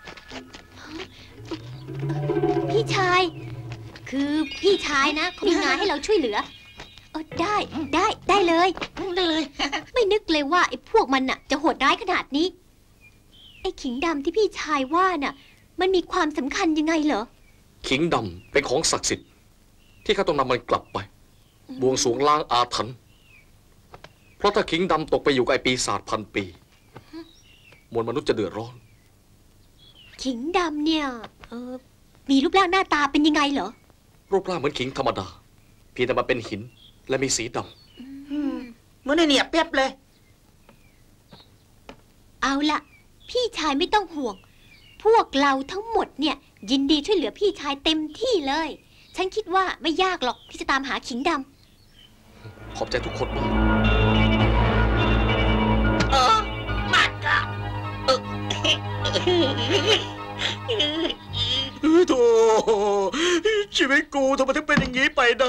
พี่ชายคือพี่ชายนะเขามีงานให้เราช่วยเหลือได้เลย ไม่นึกเลยว่าไอ้พวกมันน่ะจะโหดร้ายขนาดนี้ไอ้ขิงดำที่พี่ชายว่าน่ะมันมีความสำคัญยังไงเหรอขิงดำเป็นของศักดิ์สิทธิ์ที่ข้าต้องนำมันกลับไปบวงสรวงล้างอาถรรพ์เพราะถ้าขิงดำตกไปอยู่กับไอ้ปีศาจพันปีมวลมนุษย์จะเดือดร้อนขิงดำเนี่ยมีรูปร่างหน้าตาเป็นยังไงเหรอรูปร่างเหมือนขิงธรรมดาเพียงแต่มันเป็นหินและมีสีดำเหมือนไอ้เนี่ยเปียบเลยเอาล่ะพี่ชายไม่ต้องห่วงพวกเราทั้งหมดเนี่ยยินดีช่วยเหลือพี่ชายเต็มที่เลยฉันคิดว่าไม่ยากหรอกที่จะตามหาขิงดำขอบใจทุกคนมากมากอะโธ่ชีวิตกูทำไมถึงเป็นอย่างนี้ไปได้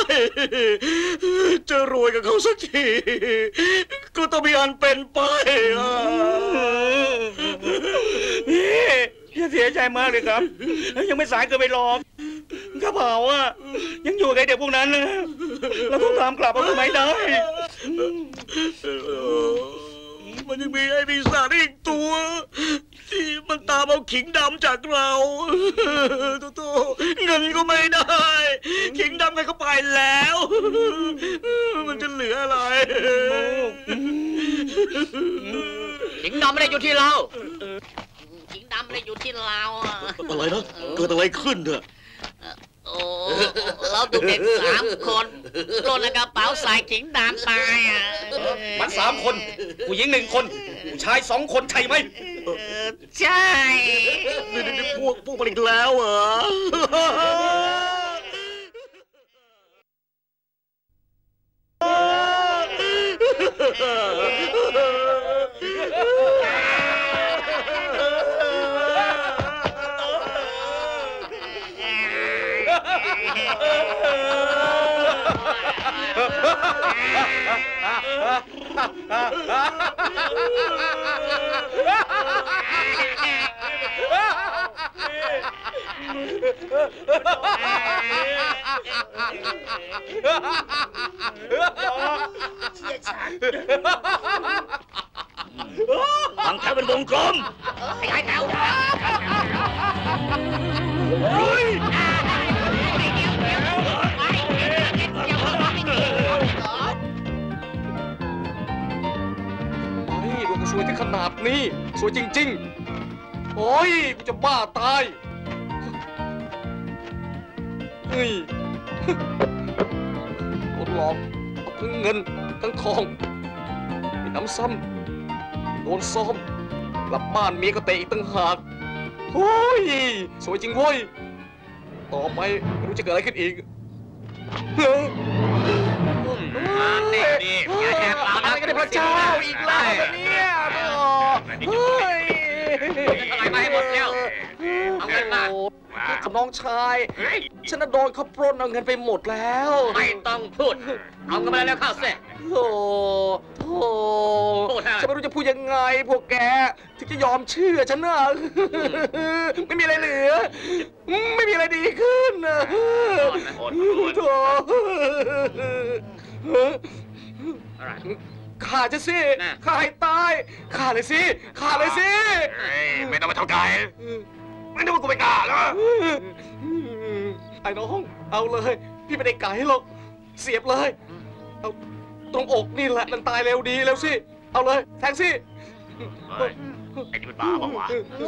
จะรวยกับเขาสักทีก็ต้องมีอันเป็นไปอย่าเสียใจมากเลยครับยังไม่สายเกินไปหรอกกระเป๋าอ่ะยังอยู่กับเด็กพวกนั้นนะเราต้องตามกลับมาทำไมได้มันยังมีไอ้ปีศาจอีกตัวที่มันตามเอาขิงดำจากเราโตเงินก็ไม่ได้ขิงดำไงก็ไปแล้วมันจะเหลืออะไรขิงดำไม่ได้อยู่ที่เราขิงดำไม่ได้อยู่ที่เราอะไรนะเกิดอะไรขึ้นเนี่ยเราถูกเด็ก3 คนโดนกระเป๋าใส่ขิงดำตายมัน3 คนผู้หญิง1 คนผู้ชาย2 คนใช่ไหมใช่นี่พวกมันอีกแล้วเหรอวางแถวเป็นวงกลมขยายแถวสวยที่ขนาดนี้สวยจริงๆโอ้ยกูจะบ้าตายเฮ้ยโดนหลอกทั้งเงินทั้งทองมีน้ำซ้ำโดนซ้อมกลับบ้านเมียก็เตะอีกตั้งหากโอ้ยสวยจริงเว้ยต่อไปไม่รู้จะเกิดอะไรขึ้นอีกนี่อย่าแอบเอานะก็ได้พระเจ้าอีกแล้วเนี่ยเฮ้ยอะไรมาให้หมดแล้วเอาเงินมาน้องชายฉันน่ะโดนเขาปล้นเอาเงินไปหมดแล้วไม่ต้องพูด เอาเงินมาแล้วเข้าเส้นโธ่ฉันไม่รู้จะพูดยังไงพวกแกถึงจะยอมเชื่อฉันนะไม่มีอะไรเหลือ ไม่มีอะไรดีขึ้นนะโธ่ฆ่าฉันสิฆ่าให้ตายฆ่าเลยสิฆ่าเลยสิไม่ต้องมาทำกายไม่ต้องมากูไปกล้าแล้วไอ้น้องเอาเลยพี่ไม่ได้ไก่หรอกเสียบเลยเอาตรงอกนี่แหละมันตายเร็วดีเร็วสิเอาเลยแทงสิไอ้นี่มันบ้าเปล่าวะ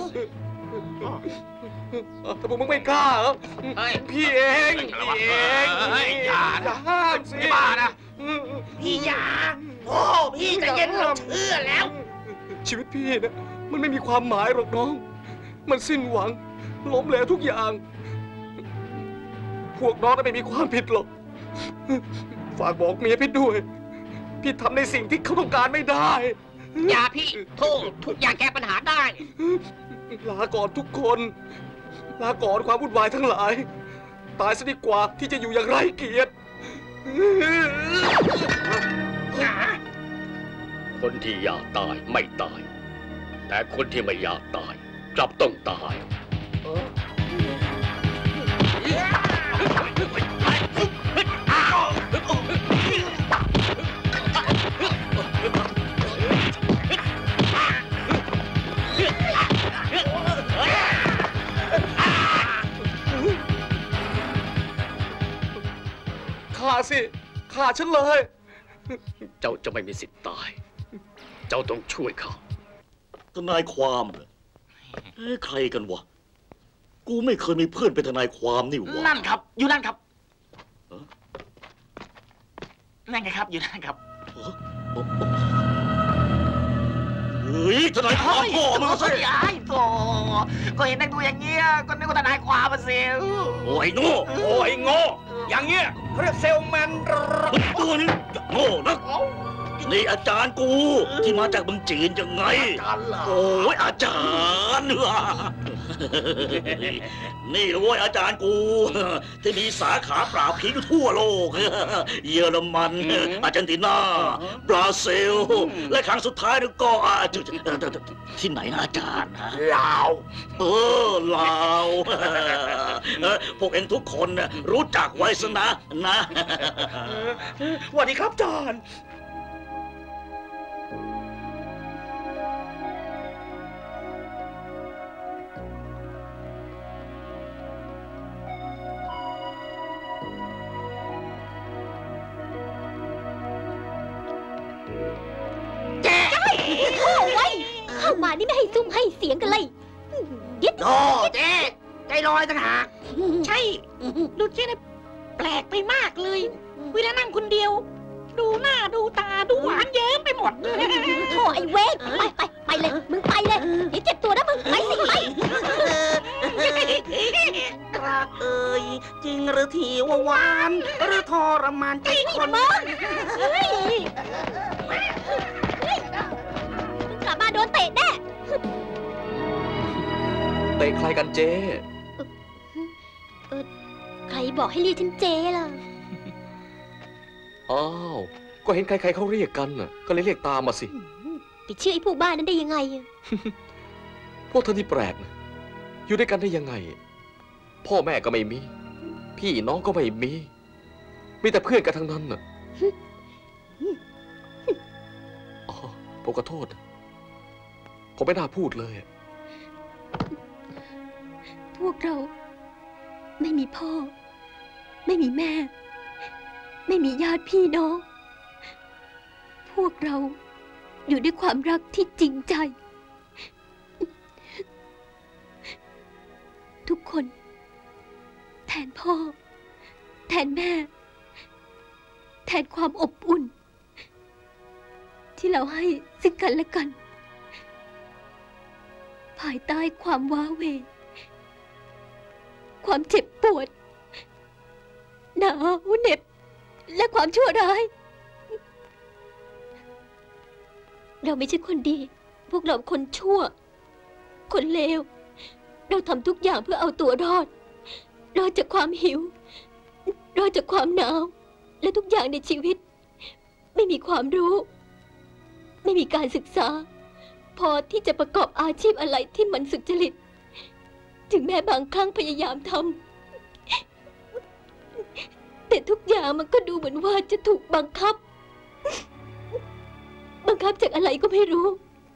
ถ้าพวกมึงไม่กล้าเหรอพี่เองอย่าห้ามสิบ้านะพี่อย่าโอ้พี่ใจเย็นเราเชื่อแล้วชีวิตพี่นะมันไม่มีความหมายหรอกน้องมันสิ้นหวังล้มเหลวทุกอย่างพวกน้องไม่มีความผิดหรอกฝากบอกเมียพี่ด้วยพี่ทำในสิ่งที่เขาต้องการไม่ได้อย่าพี่โทษทุกอย่างแก้ปัญหาได้ลาก่อนทุกคนลาก่อนความวุ่นวายทั้งหลายตายซะดีกว่าที่จะอยู่อย่างไร้เกียรติคนที่อยากตายไม่ตายแต่คนที่ไม่อยากตายกลับต้องตายฆ่าสิฆ่าฉันเลยเจ้าจะไม่มีสิทธิ์ตายเจ้าต้องช่วยเขาทนายความเหรอใครกันวะกูไม่เคยมีเพื่อนเป็นทนายความนี่วะนั่นครับอยู่นั่นครับนั่นไงครับอยู่นั่นครับเฮ้ยทนายความพ่อมึงสิไอ้โธ่ก็เห็นแต่งตัวอย่างเงี้ยก็นึกว่าทนายความมาเซลโอ้ยโง่โอ้ยโง่อย่างเงี้ยเขาเรียกเซลแมนตัวนี้โง่นักนี่อาจารย์กูที่มาจากเมืองจีนยังไงโอ้ยอาจารย์นี่เลยอาจารย์กูที่มีสาขาปราบผีทั่วโลกเยอรมันอาร์เจนตินาบราซิลและครั้งสุดท้ายก็ที่ไหนนะอาจารย์ลาวลาวพวกเองทุกคนรู้จักไว้ซะนะสวัสดีครับอาจารย์เข้ามานี่ไม่ให้ซุ่มให้เสียงกันเลยโอ้เจ๊ใจลอยต่างหากใช่ดูเจ๊นะแปลกไปมากเลยเวลานั่งคนเดียวดูหน้าดูตาดูหวานเยิ้มไปหมดโธ่ไอ้เวทไปเลยมึงไปเลยเดี๋ยวเจ็บตัวนะมึงไปสิไปรักจริงหรือที่ว่าหวานหรือทรมานใจคนมึงกลับมาโดนเตะแน่เตะใครกันเจ๊ใครบอกให้เรียกฉันเจ๊ล่ะอ้าวก็เห็นใครๆเขาเรียกกันน่ะก็เลยเรียกตามมาสิไปเชื่อไอ้พวกบ้านนั้นได้ยังไงพวกเธอที่แปลกนะอยู่ด้วยกันได้ยังไงพ่อแม่ก็ไม่มีพี่น้องก็ไม่มีแต่เพื่อนกันทั้งนั้นน่ะอ๋อผมขอโทษผมไม่น่าพูดเลยพวกเราไม่มีพ่อไม่มีแม่ไม่มีญาติพี่น้องพวกเราอยู่ด้วยความรักที่จริงใจทุกคนแทนพ่อแทนแม่แทนความอบอุ่นที่เราให้ซึ่งกันและกันภายใต้ความว้าเหวความเจ็บปวดหนาวเหน็บและความชั่วร้ายเราไม่ใช่คนดีพวกเราคนชั่วคนเลวเราทำทุกอย่างเพื่อเอาตัวรอดรอดจากความหิวรอดจากความหนาวและทุกอย่างในชีวิต ไม่มีความรู้ ไม่มีการศึกษา พอที่จะประกอบอาชีพอะไรที่มันสุจริต ถึงแม้บางครั้งพยายามทำแต่ทุกอย่างมันก็ดูเหมือนว่าจะถูกบังคับจากอะไรก็ไม่รู้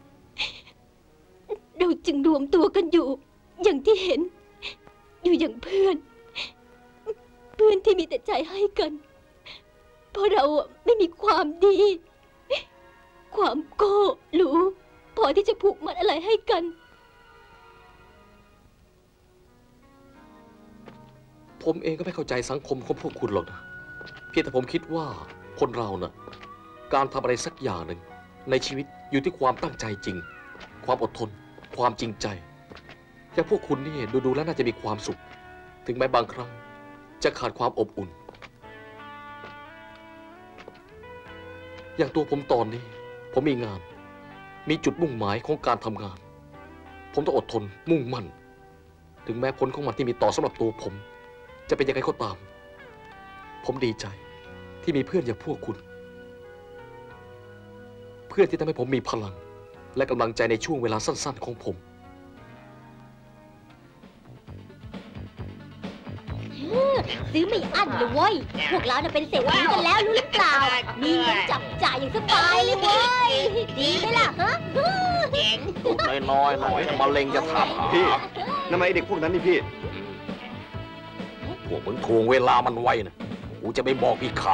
เราจึงรวมตัวกันอยู่อย่างที่เห็น อยู่อย่างเพื่อนที่มีแต่ใจให้กันเพราะเราไม่มีความดี ความโก้หรูพอที่จะผูกมัดอะไรให้กันผมเองก็ไม่เข้าใจสังคมของพวกคุณหรอกนะเพียงแต่ผมคิดว่าคนเราน่ะการทำอะไรสักอย่างหนึ่งในชีวิตอยู่ที่ความตั้งใจจริงความอดทนความจริงใจอย่างพวกคุณนี่ดูแล้วน่าจะมีความสุขถึงแม้บางครั้งจะขาดความอบอุ่นอย่างตัวผมตอนนี้ผมมีงานมีจุดมุ่งหมายของการทำงานผมต้องอดทนมุ่งมั่นถึงแม้ผลของมันที่มีต่อสำหรับตัวผมจะเป็นยังไงก็ตามผมดีใจที่มีเพื่อนอย่างพวกคุณเพื่อนที่ทำให้ผมมีพลังและกำลังใจในช่วงเวลาสั้นๆของผมซื้อไม่อั้นเลยเว้ยพวกเราเป็นเศรษฐีกันแล้วรู้หรือเปล่ามีเงินจับจ่ายอย่างสบายเลยเว้ยดีไหมล่ะฮะลูกน้อยๆนะมะเร็งจะถามหาพี่ทำไมเด็กพวกนั้นนี่พี่พวกมึงทวงเวลามันไว้นะกูจะไปบอกพี่ขาว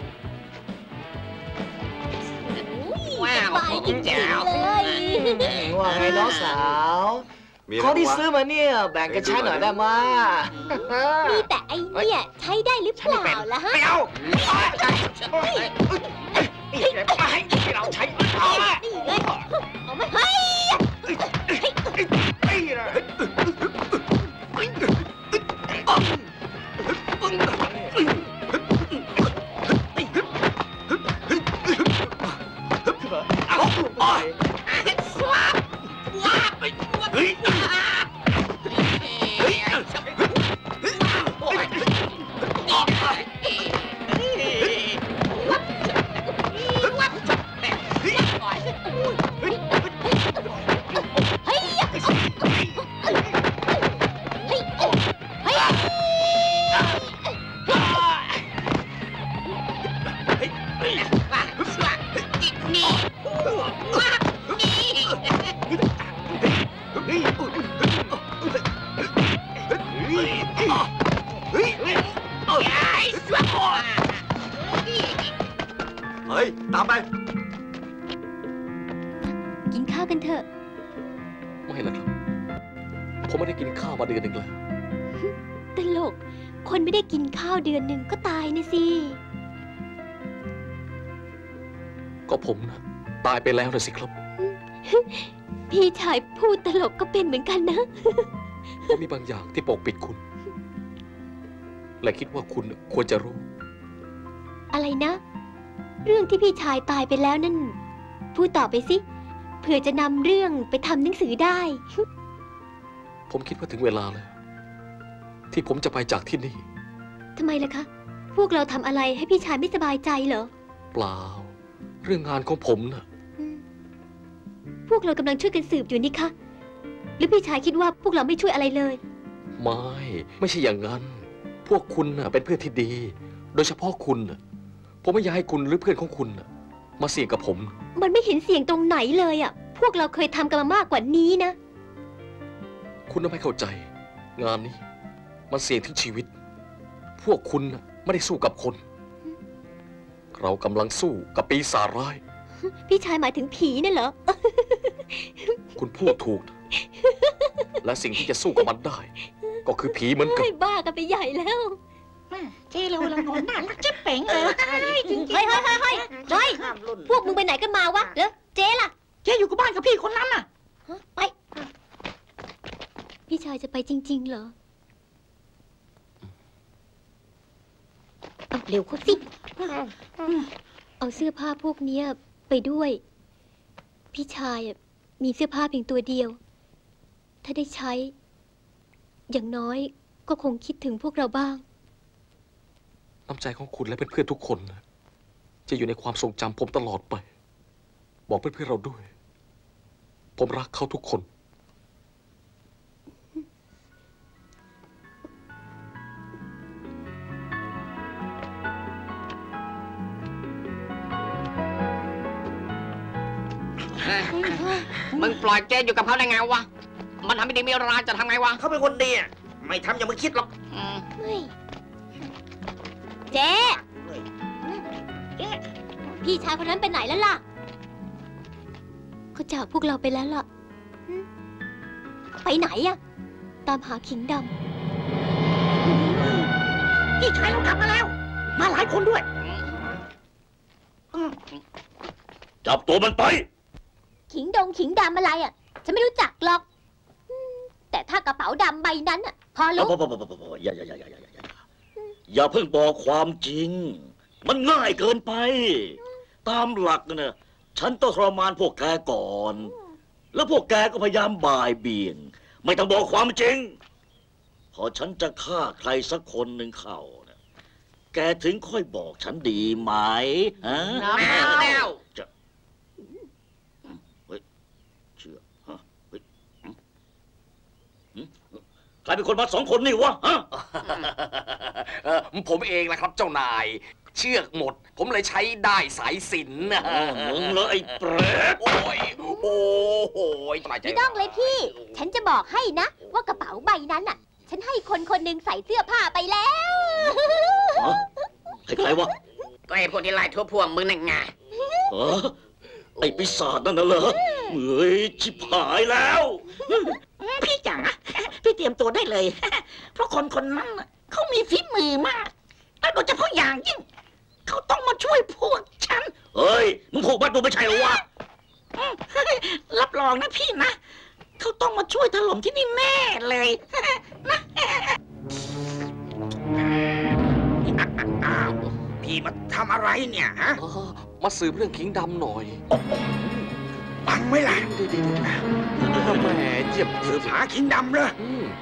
ว้าวสบายจริงๆเลยว่าไงน้องสาวของที่ซื้อมาเนี่ยแบ่งกันใช้หน่อยได้ไหมมีแต่ไอ้เนี่ยใช้ได้หรือเปล่าล่ะฮะไม่เอาให้เราใช้เอานี่เลยเอามาให้เฮ้ยตามไปกินข้าวกันเถอะไม่นะครับผมไม่ได้กินข้าวมาเดือนหนึ่งแล้วตลกคนไม่ได้กินข้าวเดือนหนึ่งก็ตายนะสิก็ผมนะตายไปแล้วนะสิครับพี่ชายพูดตลกก็เป็นเหมือนกันนะผมมีบางอย่างที่ปกปิดคุณ และคิดว่าคุณควรจะรู้อะไรนะ เรื่องที่พี่ชายตายไปแล้วนั่น พูดต่อไปสิเผื่อจะนำเรื่องไปทำหนังสือได้ผมคิดว่าถึงเวลาแล้วที่ผมจะไปจากที่นี่ทำไมล่ะคะ พวกเราทำอะไรให้พี่ชายไม่สบายใจเหรอเปล่า เรื่องงานของผมนะพวกเรากำลังช่วยกันสืบอยู่นี่คะหรือพี่ชายคิดว่าพวกเราไม่ช่วยอะไรเลยไม่ใช่อย่างนั้น พวกคุณน่ะเป็นเพื่อนที่ดี โดยเฉพาะคุณน่ะผมไม่อยากให้คุณหรือเพื่อนของคุณน่ะมาเสี่ยงกับผมมันไม่เห็นเสี่ยงตรงไหนเลยอ่ะ พวกเราเคยทำกันมามากกว่านี้นะคุณน่ะไม่เข้าใจ งานนี้มันเสี่ยงถึงชีวิต พวกคุณน่ะไม่ได้สู้กับคน เรากำลังสู้กับปีศาจร้ายพี่ชายหมายถึงผีนั่นเหรอคุณพูดถูกนะและสิ่งที่จะสู้กับมันได้ ก็คือผีเหมือนกันเฮ้ยบ้ากันไปใหญ่แล้วเจ๊เรานอนน่ารักเจ๊เป๋งเลยเฮ้ยพวกมึงไปไหนกันมาวะเดี๋ยวเจ๊ล่ะเจ๊อยู่กับบ้านกับพี่คนนั้นน่ะไปพี่ชายจะไปจริงๆเหรอเอาเร็วเข้าสิเอาเสื้อผ้าพวกเนี้ยไปด้วย พี่ชายมีเสื้อผ้าเพียงตัวเดียว ถ้าได้ใช้ อย่างน้อยก็คงคิดถึงพวกเราบ้างน้ำใจของคุณและเพื่อนๆทุกคนนะจะอยู่ในความทรงจำผมตลอดไป บอกเพื่อนๆเราด้วย ผมรักเขาทุกคนมึงปล่อยเจ๊อยู่กับเขาได้ไงวะ มันทำไม่ดีไม่ร้ายจะทำไงวะเขาเป็นคนดีอะไม่ทำอย่างมึงคิดหรอกเฮ้ย เจ๊ พี่ชายคนนั้นไปไหนแล้วล่ะเขาจากพวกเราไปแล้วล่ะไปไหนอะตามหาขิงดำพี่ชายเรากลับมาแล้ว มาหลายคนด้วยจับตัวมันไปขิงดำอะไรอะฉันไม่รู้จักหรอกแต่ถ้ากระเป๋าดำใบนั้นอะพอรู้อย่าเพิ่งบอกความจริง มันง่ายเกินไป ตามหลักนะฉันต้องทรมานพวกแกก่อน แล้วพวกแกก็พยายามบ่ายเบี่ยง ไม่ต้องบอกความจริง พอฉันจะฆ่าใครสักคนหนึ่งเข้านะแกถึงค่อยบอกฉันดีไหมฮะแล้วจะเฮ้ยเชื่อฮะเฮ้ยใครเป็นคนมาสองคนนี่วะฮะผมเองแหละครับเจ้านาย เชือกหมด ผมเลยใช้ได้สายสิญจน์นะมึงเลยไอ้เปรตโอ้ยโอ้โหสบายใจไม่ต้องเลยพี่ ฉันจะบอกให้นะ ว่ากระเป๋าใบนั้นน่ะ ฉันให้คนคนหนึ่งใส่เสื้อผ้าไปแล้วให้ใครวะก็ไอ้พวกที่ไล่ทั่วพวงมึงนั่นไงไอ้ปีศาจนั่นน่ะเหรอเฮ้ยชิบหายแล้วพี่จ๋า พี่เตรียมตัวได้เลย เพราะคนคนนั้นน่ะเขามีฝีมือมาก และโดยเฉพาะอย่างยิ่ง เขาต้องมาช่วยพวกฉันเฮ้ย มึงผูกมัดตัวไม่ใช่เหรอวะรับรองนะพี่นะ เขาต้องมาช่วยถล่มที่นี่แน่เลยนะอ้าวพี่มาทำอะไรเนี่ยฮะมาสืบเรื่องขิงดำหน่อยฟังไหมล่ะแหมเยี่ยมสืบหาขิงดำเลย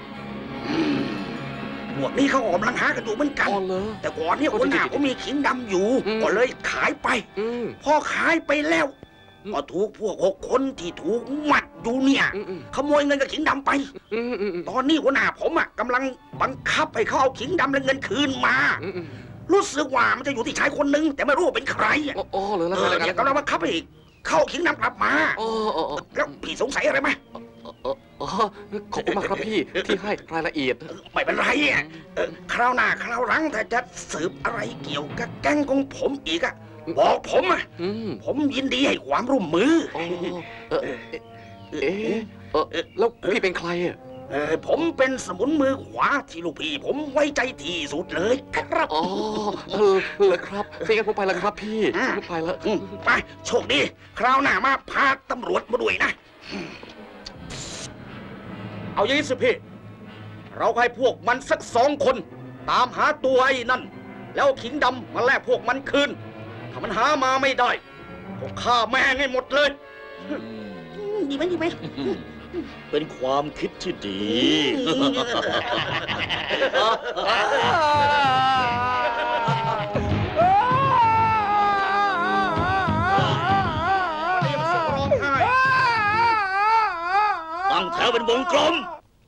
พวกนี้เขากำลังหากันอยู่เหมือนกันอ๋อเลยแต่ก่อนเนี่ยคนหน้าผมมีขิงดำอยู่ ก็เลยขายไป พอขายไปแล้ว ก็ถูกพวก6 คนที่ถูกมัดอยู่เนี่ยขโมยเงินกับขิงดำไป ตอนนี้หัวหน้าผมอ่ะกำลังบังคับให้เขาเอาขิงดำและเงินคืนมา รู้สึกว่ามันจะอยู่ที่ชายคนหนึ่งแต่ไม่รู้ว่าเป็นใครอ่ะอ๋อเลยเนี่ยกำลังบังคับให้เข้าขิงดำกลับมาแล้วพี่สงสัยอะไรไหมขอบคุณมากครับพี่ที่ให้รายละเอียดไม่เป็นไรอ่ะคราวหน้าคราวหลังถ้าจะสืบอะไรเกี่ยวกับแก๊งของผมอีกอ่ะบอกผมอ่ะผมยินดีให้ความร่วมมือแล้วพี่เป็นใครอ่ะผมเป็นสมุนมือขวาที่ลูกพี่ผมไว้ใจที่สุดเลยครับเลยครับพี่งั้นผมไปแล้วครับพี่ไปแล้วไปโชคดีคราวหน้ามาพาตำรวจมาด้วยนะเอาอย่างนี้สิพี่เราให้พวกมันสัก2 คนตามหาตัวไอ้นั่นแล้วขิงดำมาแลกพวกมันคืนถ้ามันหามาไม่ได้ก็ฆ่าแม่งให้หมดเลยดีไหมเป็นความคิดที่ดีตั้งแถวเป็นวงกลม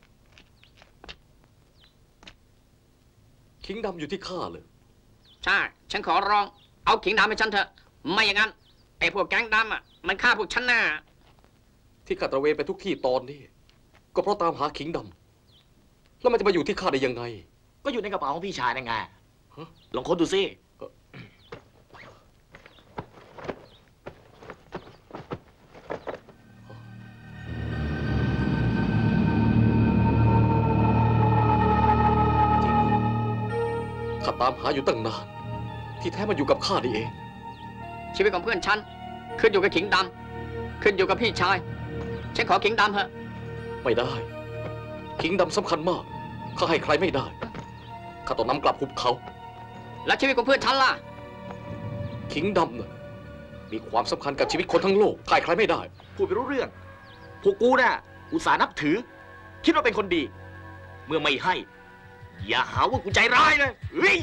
ขิงดำอยู่ที่ข้าเลยใช่ ฉันขอร้อง เอาขิงดำให้ฉันเถอะ ไม่อย่างนั้นไอ้พวกแก๊งดำอ่ะมันฆ่าพวกฉันน่ะที่ข้าตระเวนไปทุกที่ตอนนี้ก็เพราะตามหาขิงดำแล้วมันจะมาอยู่ที่ข้าได้ยังไงก็อยู่ในกระเป๋าของพี่ชายนั่นไงลองค้นดูสิข้าตามหาอยู่ตั้งนานที่แท้มันอยู่กับข้านี่เองชีวิตของเพื่อนฉันขึ้นอยู่กับขิงดำขึ้นอยู่กับพี่ชายฉันขอขิงดำเถอะไม่ได้ขิงดำสำคัญมากข้าให้ใครไม่ได้ข้าต้องนำกลับหุบเขาแล้วชีวิตของเพื่อนฉันล่ะขิงดำน่ะมีความสำคัญกับชีวิตคนทั้งโลกให้ใครไม่ได้พูดไปรู้เรื่องพวกกูน่ะอุตส่าห์นับถือคิดว่าเป็นคนดีเมื่อไม่ให้อย่าหาว่ากูใจร้ายเลยเฮ้ย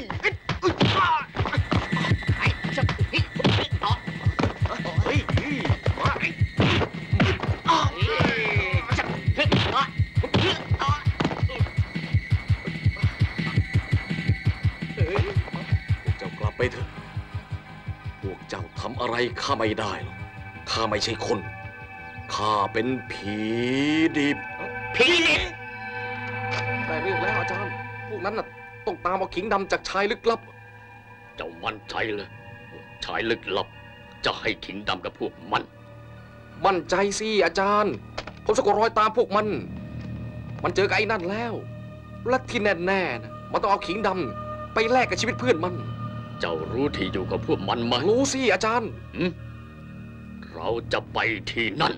ไปเถอะพวกเจ้าทำอะไรข้าไม่ได้หรอกข้าไม่ใช่คนข้าเป็นผีดิบผีดิบได้เรื่องแล้วอาจารย์พวกนั้นน่ะต้องตามเอาขิงดำจากชายลึกลับเจ้ามั่นใจเลยชายลึกลับจะให้ขิงดำกับพวกมันมั่นใจสิอาจารย์ผมสะกดรอยตามพวกมันเจอกับไอ้นั่นแล้วและที่แน่ๆนะมันต้องเอาขิงดำไปแลกกับชีวิตเพื่อนมันเจ้ารู้ที่อยู่กับพวกมันไหมรู้สิอาจารย์เราจะไปที่นั่น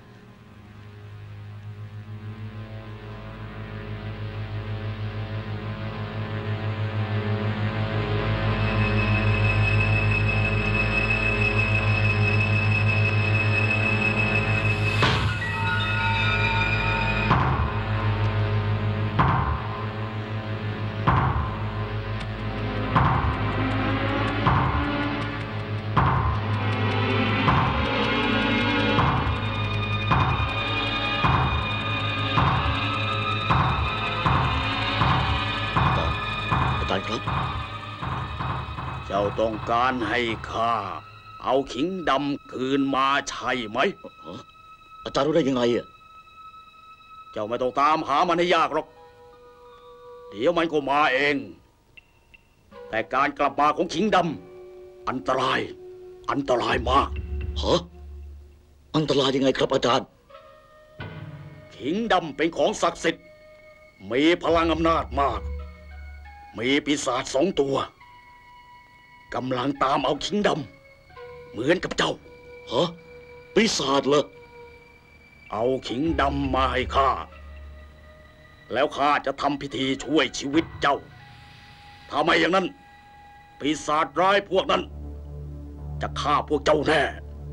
เจ้าต้องการให้ข้าเอาขิงดำคืนมาใช่ไหมอาจารย์รู้ได้ยังไงอ่ะเจ้าไม่ต้องตามหามันให้ยากหรอกเดี๋ยวมันก็มาเองแต่การกลับมาของขิงดำอันตรายมากฮะอันตรายยังไงครับอาจารย์ขิงดำเป็นของศักดิ์สิทธิ์มีพลังอำนาจมากมีปีศาจ2 ตัวกำลังตามเอาขิงดำเหมือนกับเจ้าฮะปีศาจเหรอเอาขิงดำมาให้ข้าแล้วข้าจะทำพิธีช่วยชีวิตเจ้าถ้าไม่อย่างนั้นปีศาจร้ายพวกนั้นจะฆ่าพวกเจ้าแน่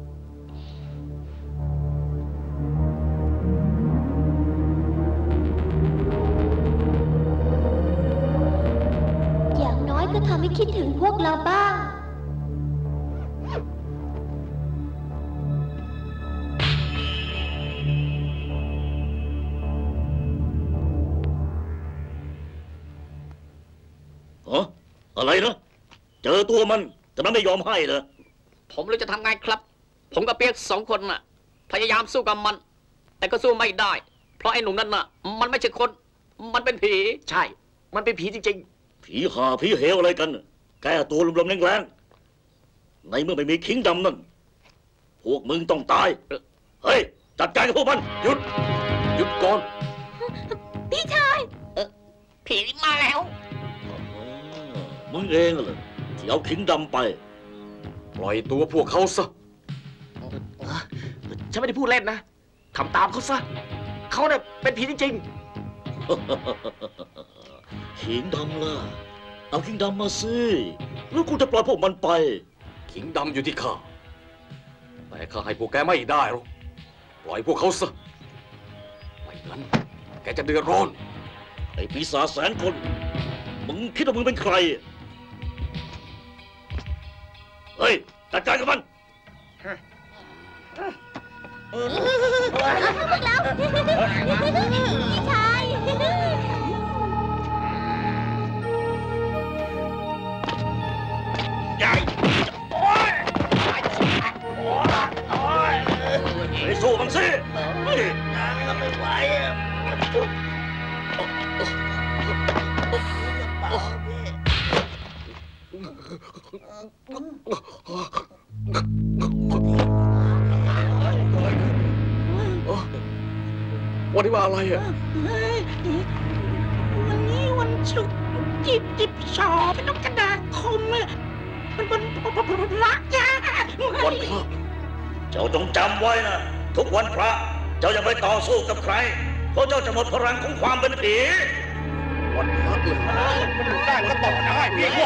อย่างน้อยก็ทำให้คิดถึงพวกเราบ้างอะไรนะเจอตัวมันแต่มันไม่ยอมให้เลยผมรู้จะทำไงครับผมกับเปียก2 คนน่ะพยายามสู้กับมันแต่ก็สู้ไม่ได้เพราะไอ้หนุ่มนั่นน่ะมันไม่ใช่คนมันเป็นผีใช่มันเป็นผีจริงๆผีหาผีเหวอะไรกันแก้ตัวลมๆแรงๆในเมื่อไม่มีขิงดำนั่นพวกมึงต้องตายเฮ้ยจัดการกับพวกมันหยุดก่อนพี่ชายผีมาแล้วมึงเองเหรอที่เอาขิงดำไปปล่อยตัวพวกเขาซะฉันไม่ได้พูดเล่นนะทำตามเขาซะเขาเนี่ยเป็นผีจริงๆขิงดำล่ะเอาขิงดำมาสิแล้วกูจะปล่อยพวกมันไปขิงดำอยู่ที่ข้าแต่ข้าให้พวกแกไม่ได้หรอกปล่อยพวกเขาซะไม่งั้นแกจะเดือดร้อนไอ้ปีศาจ100,000 คนมึงคิดว่ามึงเป็นใครเฮ้ยจัดการกับมันพวกเราพี่ชายไปสู้มันสิไม่ไหววันนี้ว่าอะไรอ่ะวันนี้วันศุกร์จิบชอเป็นนกกระดาษคมมันวันพระจ้าวันพระเจ้าจงจำไว้นะทุกวันพระเจ้าอย่าไปต่อสู้กับใครเพราะเจ้าจะหมดพลังของความเป็นผีวันพระเลยมันได้ก็ต่อได้พี่หัว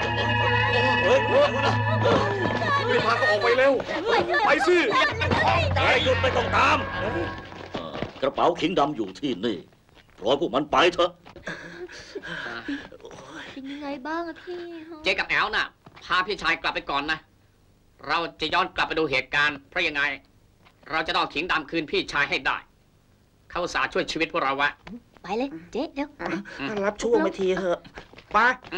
ไม่พาก็ออกไปเร็วไปสิไอ้หยุดไม่ต้องตามกระเป๋าขิงดำอยู่ที่นี่ปล่อยพวกมันไปเถอะเป็นยังไงบ้างอะพี่เจ๊กับแอลน่ะพาพี่ชายกลับไปก่อนนะ เราจะย้อนกลับไปดูเหตุการณ์เพราะยังไง เราจะต้องขิงดำคืนพี่ชายให้ได้ เขาอุตส่าห์ช่วยชีวิตพวกเราไว้ไปเลยเจ๊เร็วรับช่วงไปทีเถอะไป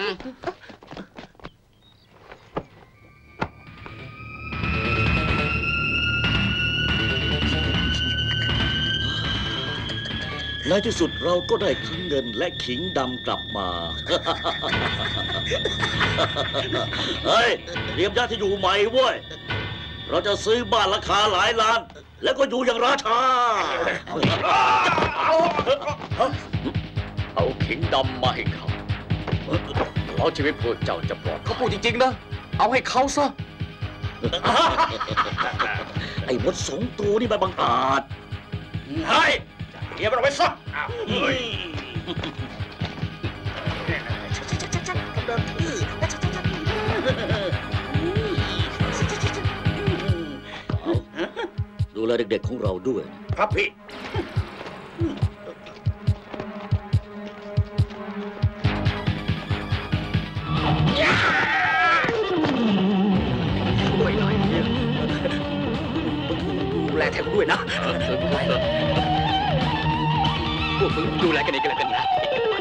ในที่สุดเราก็ได้ขิงเงินและขิงดำกลับมา เฮ้ยเตรียมย้ายที่อยู่ใหม่เว้ย เราจะซื้อบ้านราคาหลายล้าน แล้วก็อยู่อย่างราชาเอาขิงดำมาให้เขาเราชีวิตพวกเจ้าจะปลอดเขาพูดจริงๆนะ เอาให้เขาซะไอ้มดสองตัวนี่มันบังอาจเฮ้ยเดี๋ยวมันเอาไปซะดูแลเด็กๆของเราด้วยครับพี่ดูแลแทนด้วยนะพวกมึงดูแลกันเองกันแล้วกันนะ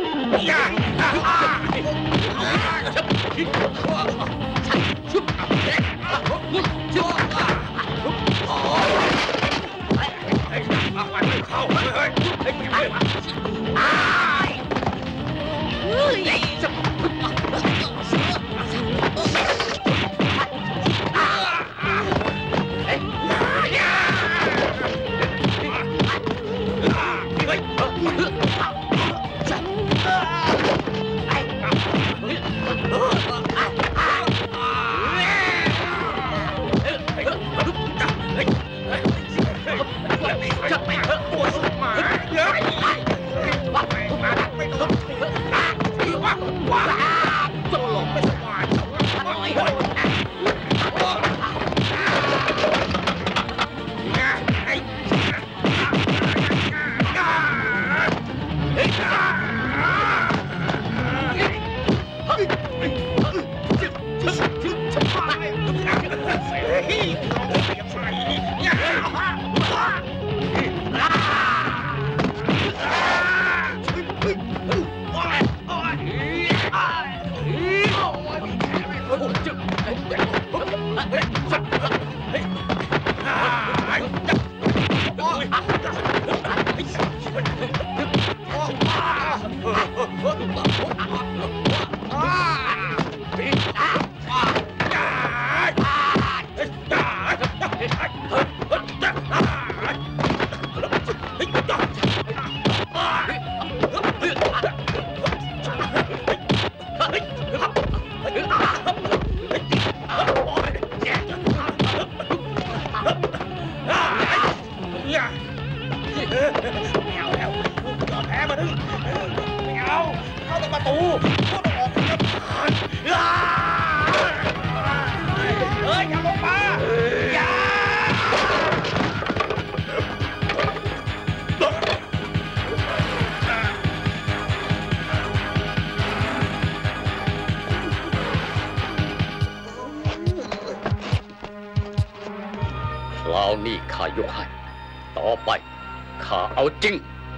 คราวนี้ข้ายกให้ ต่อไปข้าเอาจริง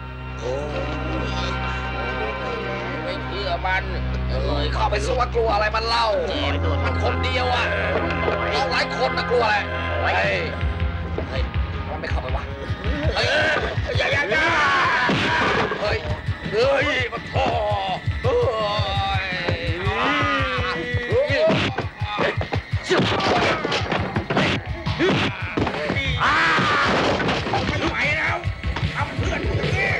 ไม่เชื่อมันเข้าไปสู้ว่ากลัวอะไรมันเล่า มันคนเดียวอ่ะเราหลายคนนะกลัวอะไรเฮ้ยมันไม่เข้าไปวะอย่าเฮ้ยมันพอไม่ไหวแล้วทำเพื่อนอย่างนี้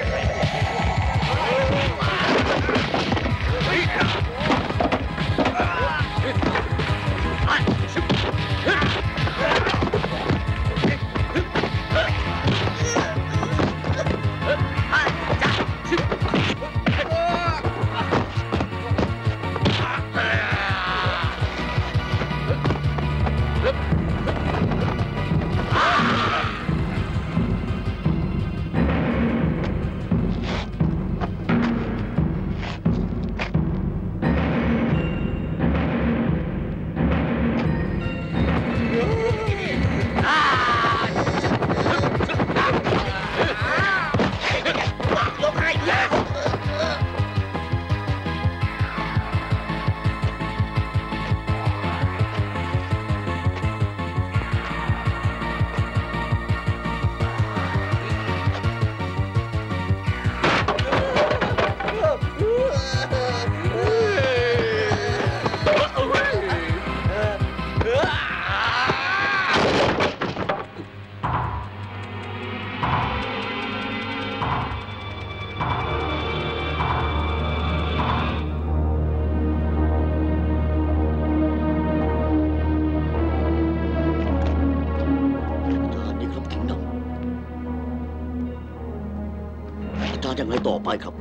อย่างไรต่อไปครับ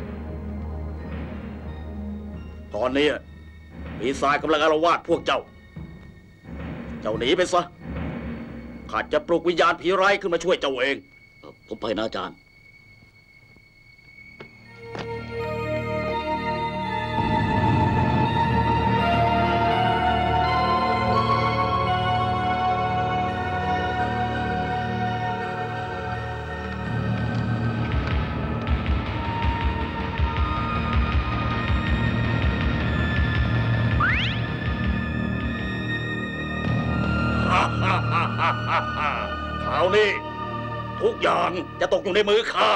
ตอนนี้ปีศาจกำลังอาละวาดพวกเจ้าหนีไปซะข้าจะปลุกวิญญาณผีร้ายขึ้นมาช่วยเจ้าเองผมไปนะอาจารย์คราวนี้ทุกอย่างจะตกอยู่ในมือข้า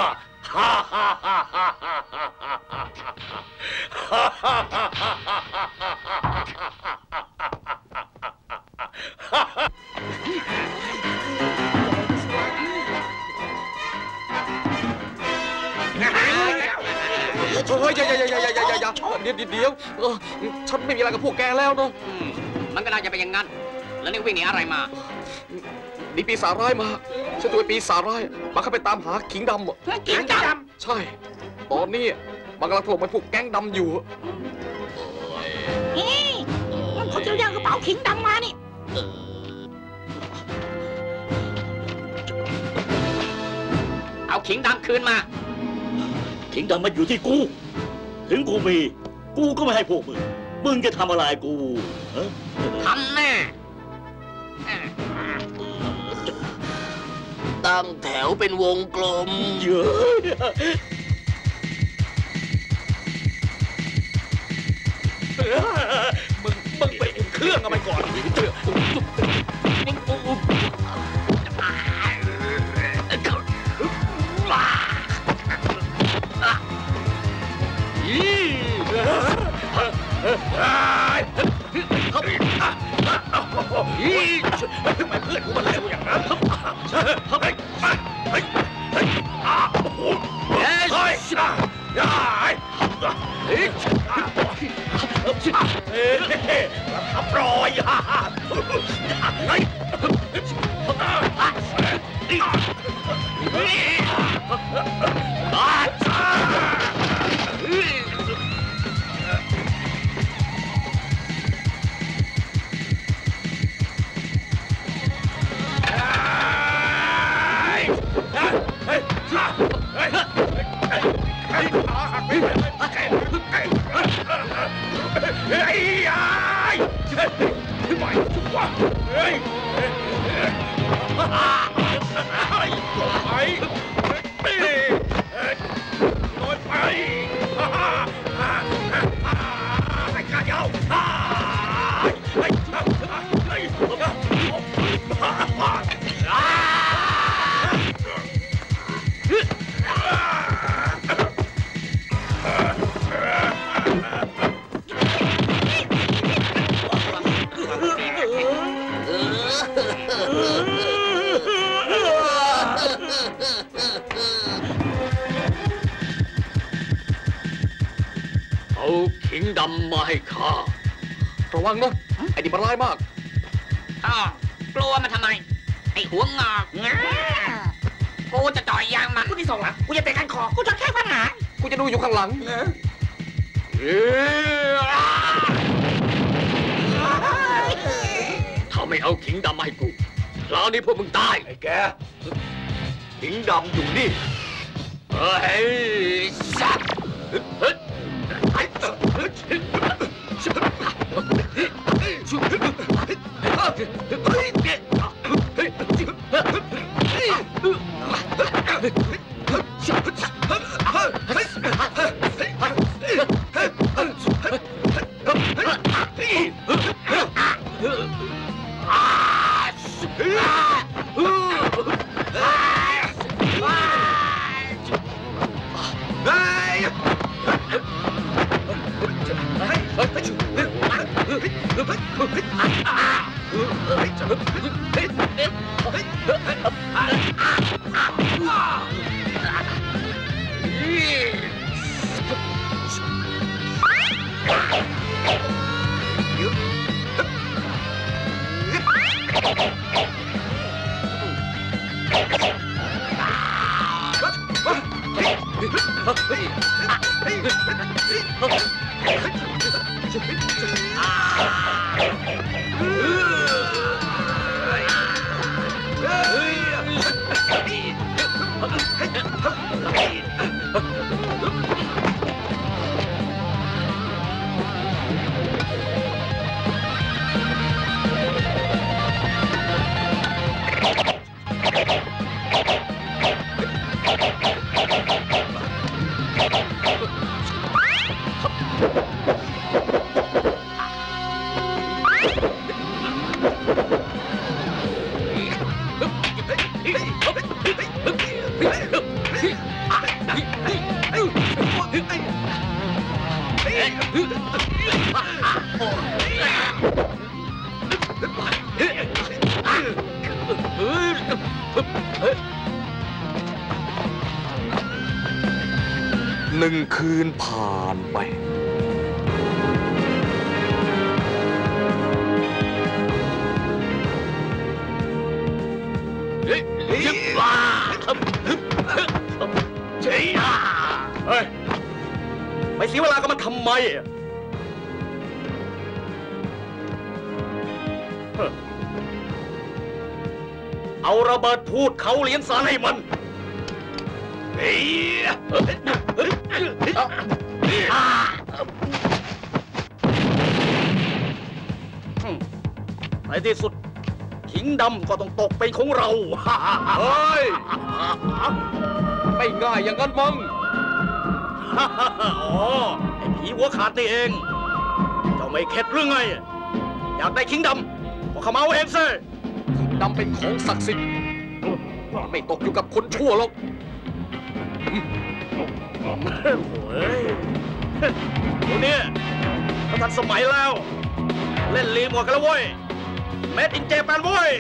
เฮ้ยอย่าเดี๋ยวฉันไม่มีอะไรกับพวกแกแล้วเนาะมันก็น่าจะเป็นอย่างนั้น แล้วนี่วิ่งหนีอะไรมาหนีปีศาจร้ายมาฉันตัวปีศาจร้ายมันเข้าไปตามหาขิงดำขิงดใช่ ตอนนี้มันกำลังถล่มไปพวกแก๊งดำอยู่เฮ้ยมันเขาจะเอากระเป๋าขิงดำมานี่เอาขิงดำคืนมาขิงดำมันอยู่ที่กู ถึงกูมี กูก็ไม่ให้พวกมึง มึงจะทำอะไรกูฮะทำแน่ตั้งแถวเป็นวงกลมเยอะมึงไปอุ่นเครื่องกันไปก่อนทำไมเพื่อนกูมันเร็วอย่างนั้นรับรอยเอาขิงดำมาให้ข้าระวังนะไอ้นี่มันร้ายมากอ้าวกลัวมันทำไม ไอ้หัวงอกกูจะต่อยยางมันกูที่ส่งละกูจะเตะกันคอ กูจะแก้ปัญหากูจะดูอยู่ข้างหลังถ้าไม่เอาขิงดำมาให้กูคราวนี้พวกมึงตายไอ้แกขิงดำอยู่นี่เฮ้ยสัตว์ 1 คืนผ่านไปเฮ้ยไม่เสียเวลากับมันทำไมเอาระเบิดพูดเขาเลี้ยงสารให้มันในที่สุดขิงดำก็ต้องตกเป็นของเราเฮ้ย ไม่ง่ายอย่างนั้นมั้งอ๋อ ไอ้ผีหัวขาดนี่เอง เจ้าไม่เข็ดหรือไง อยากได้ขิงดำก็เข้ามาเอาเองสิขิงดำเป็นของศักดิ์สิทธิ์มันไม่ตกอยู่กับคนชั่วหรอกโอ้ยตัวนี้เขาทันสมัยแล้ว เล่นรีโมทกันแล้วเว้ยเมดอินเจแปนเว้ย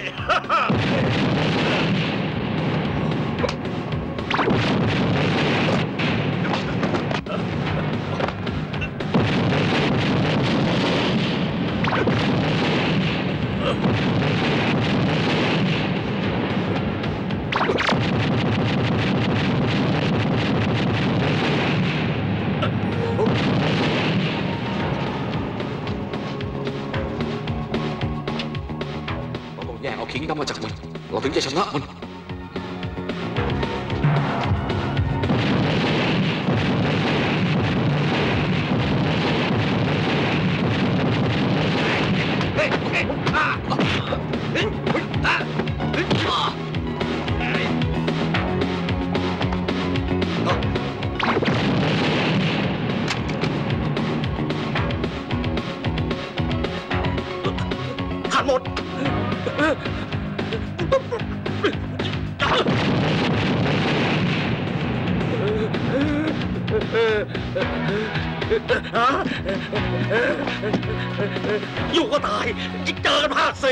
เราต้องแยกเอาขิงดำมาจากมัน เราถึงจะชนะมันขาดหมด อยู่ก็ตายจิกเจอกันภาค4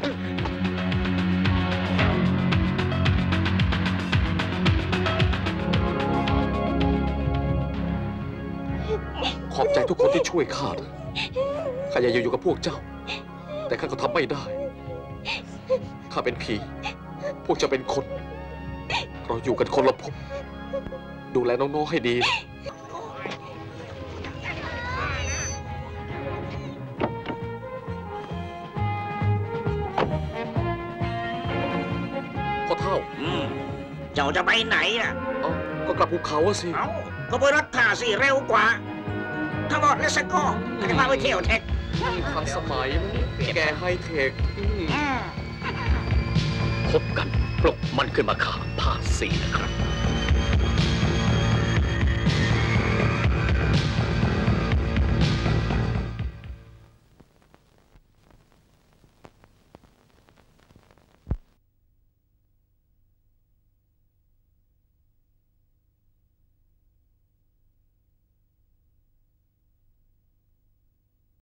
ขอบใจทุกคนที่ช่วยข้านะข้าอยากอยู่กับพวกเจ้า แต่ข้าก็ทำไม่ได้ ข้าเป็นผี พวกเจ้าเป็นคน เราอยู่กันคนละภพ ดูแลน้องๆให้ดีนะพ่อเท่าเจ้าจะไปไหนอ่ะเอ้าก็กลับภูเขาอะสิเอ้าก็ไปรถท่าสิเร็วกว่า ถ้าบอกเลสโก้ก็จะพาไปเที่ยวเทคทันสมัยแกไฮเทคพบกันปลุกมันขึ้นมาขาภาค 4นะครับ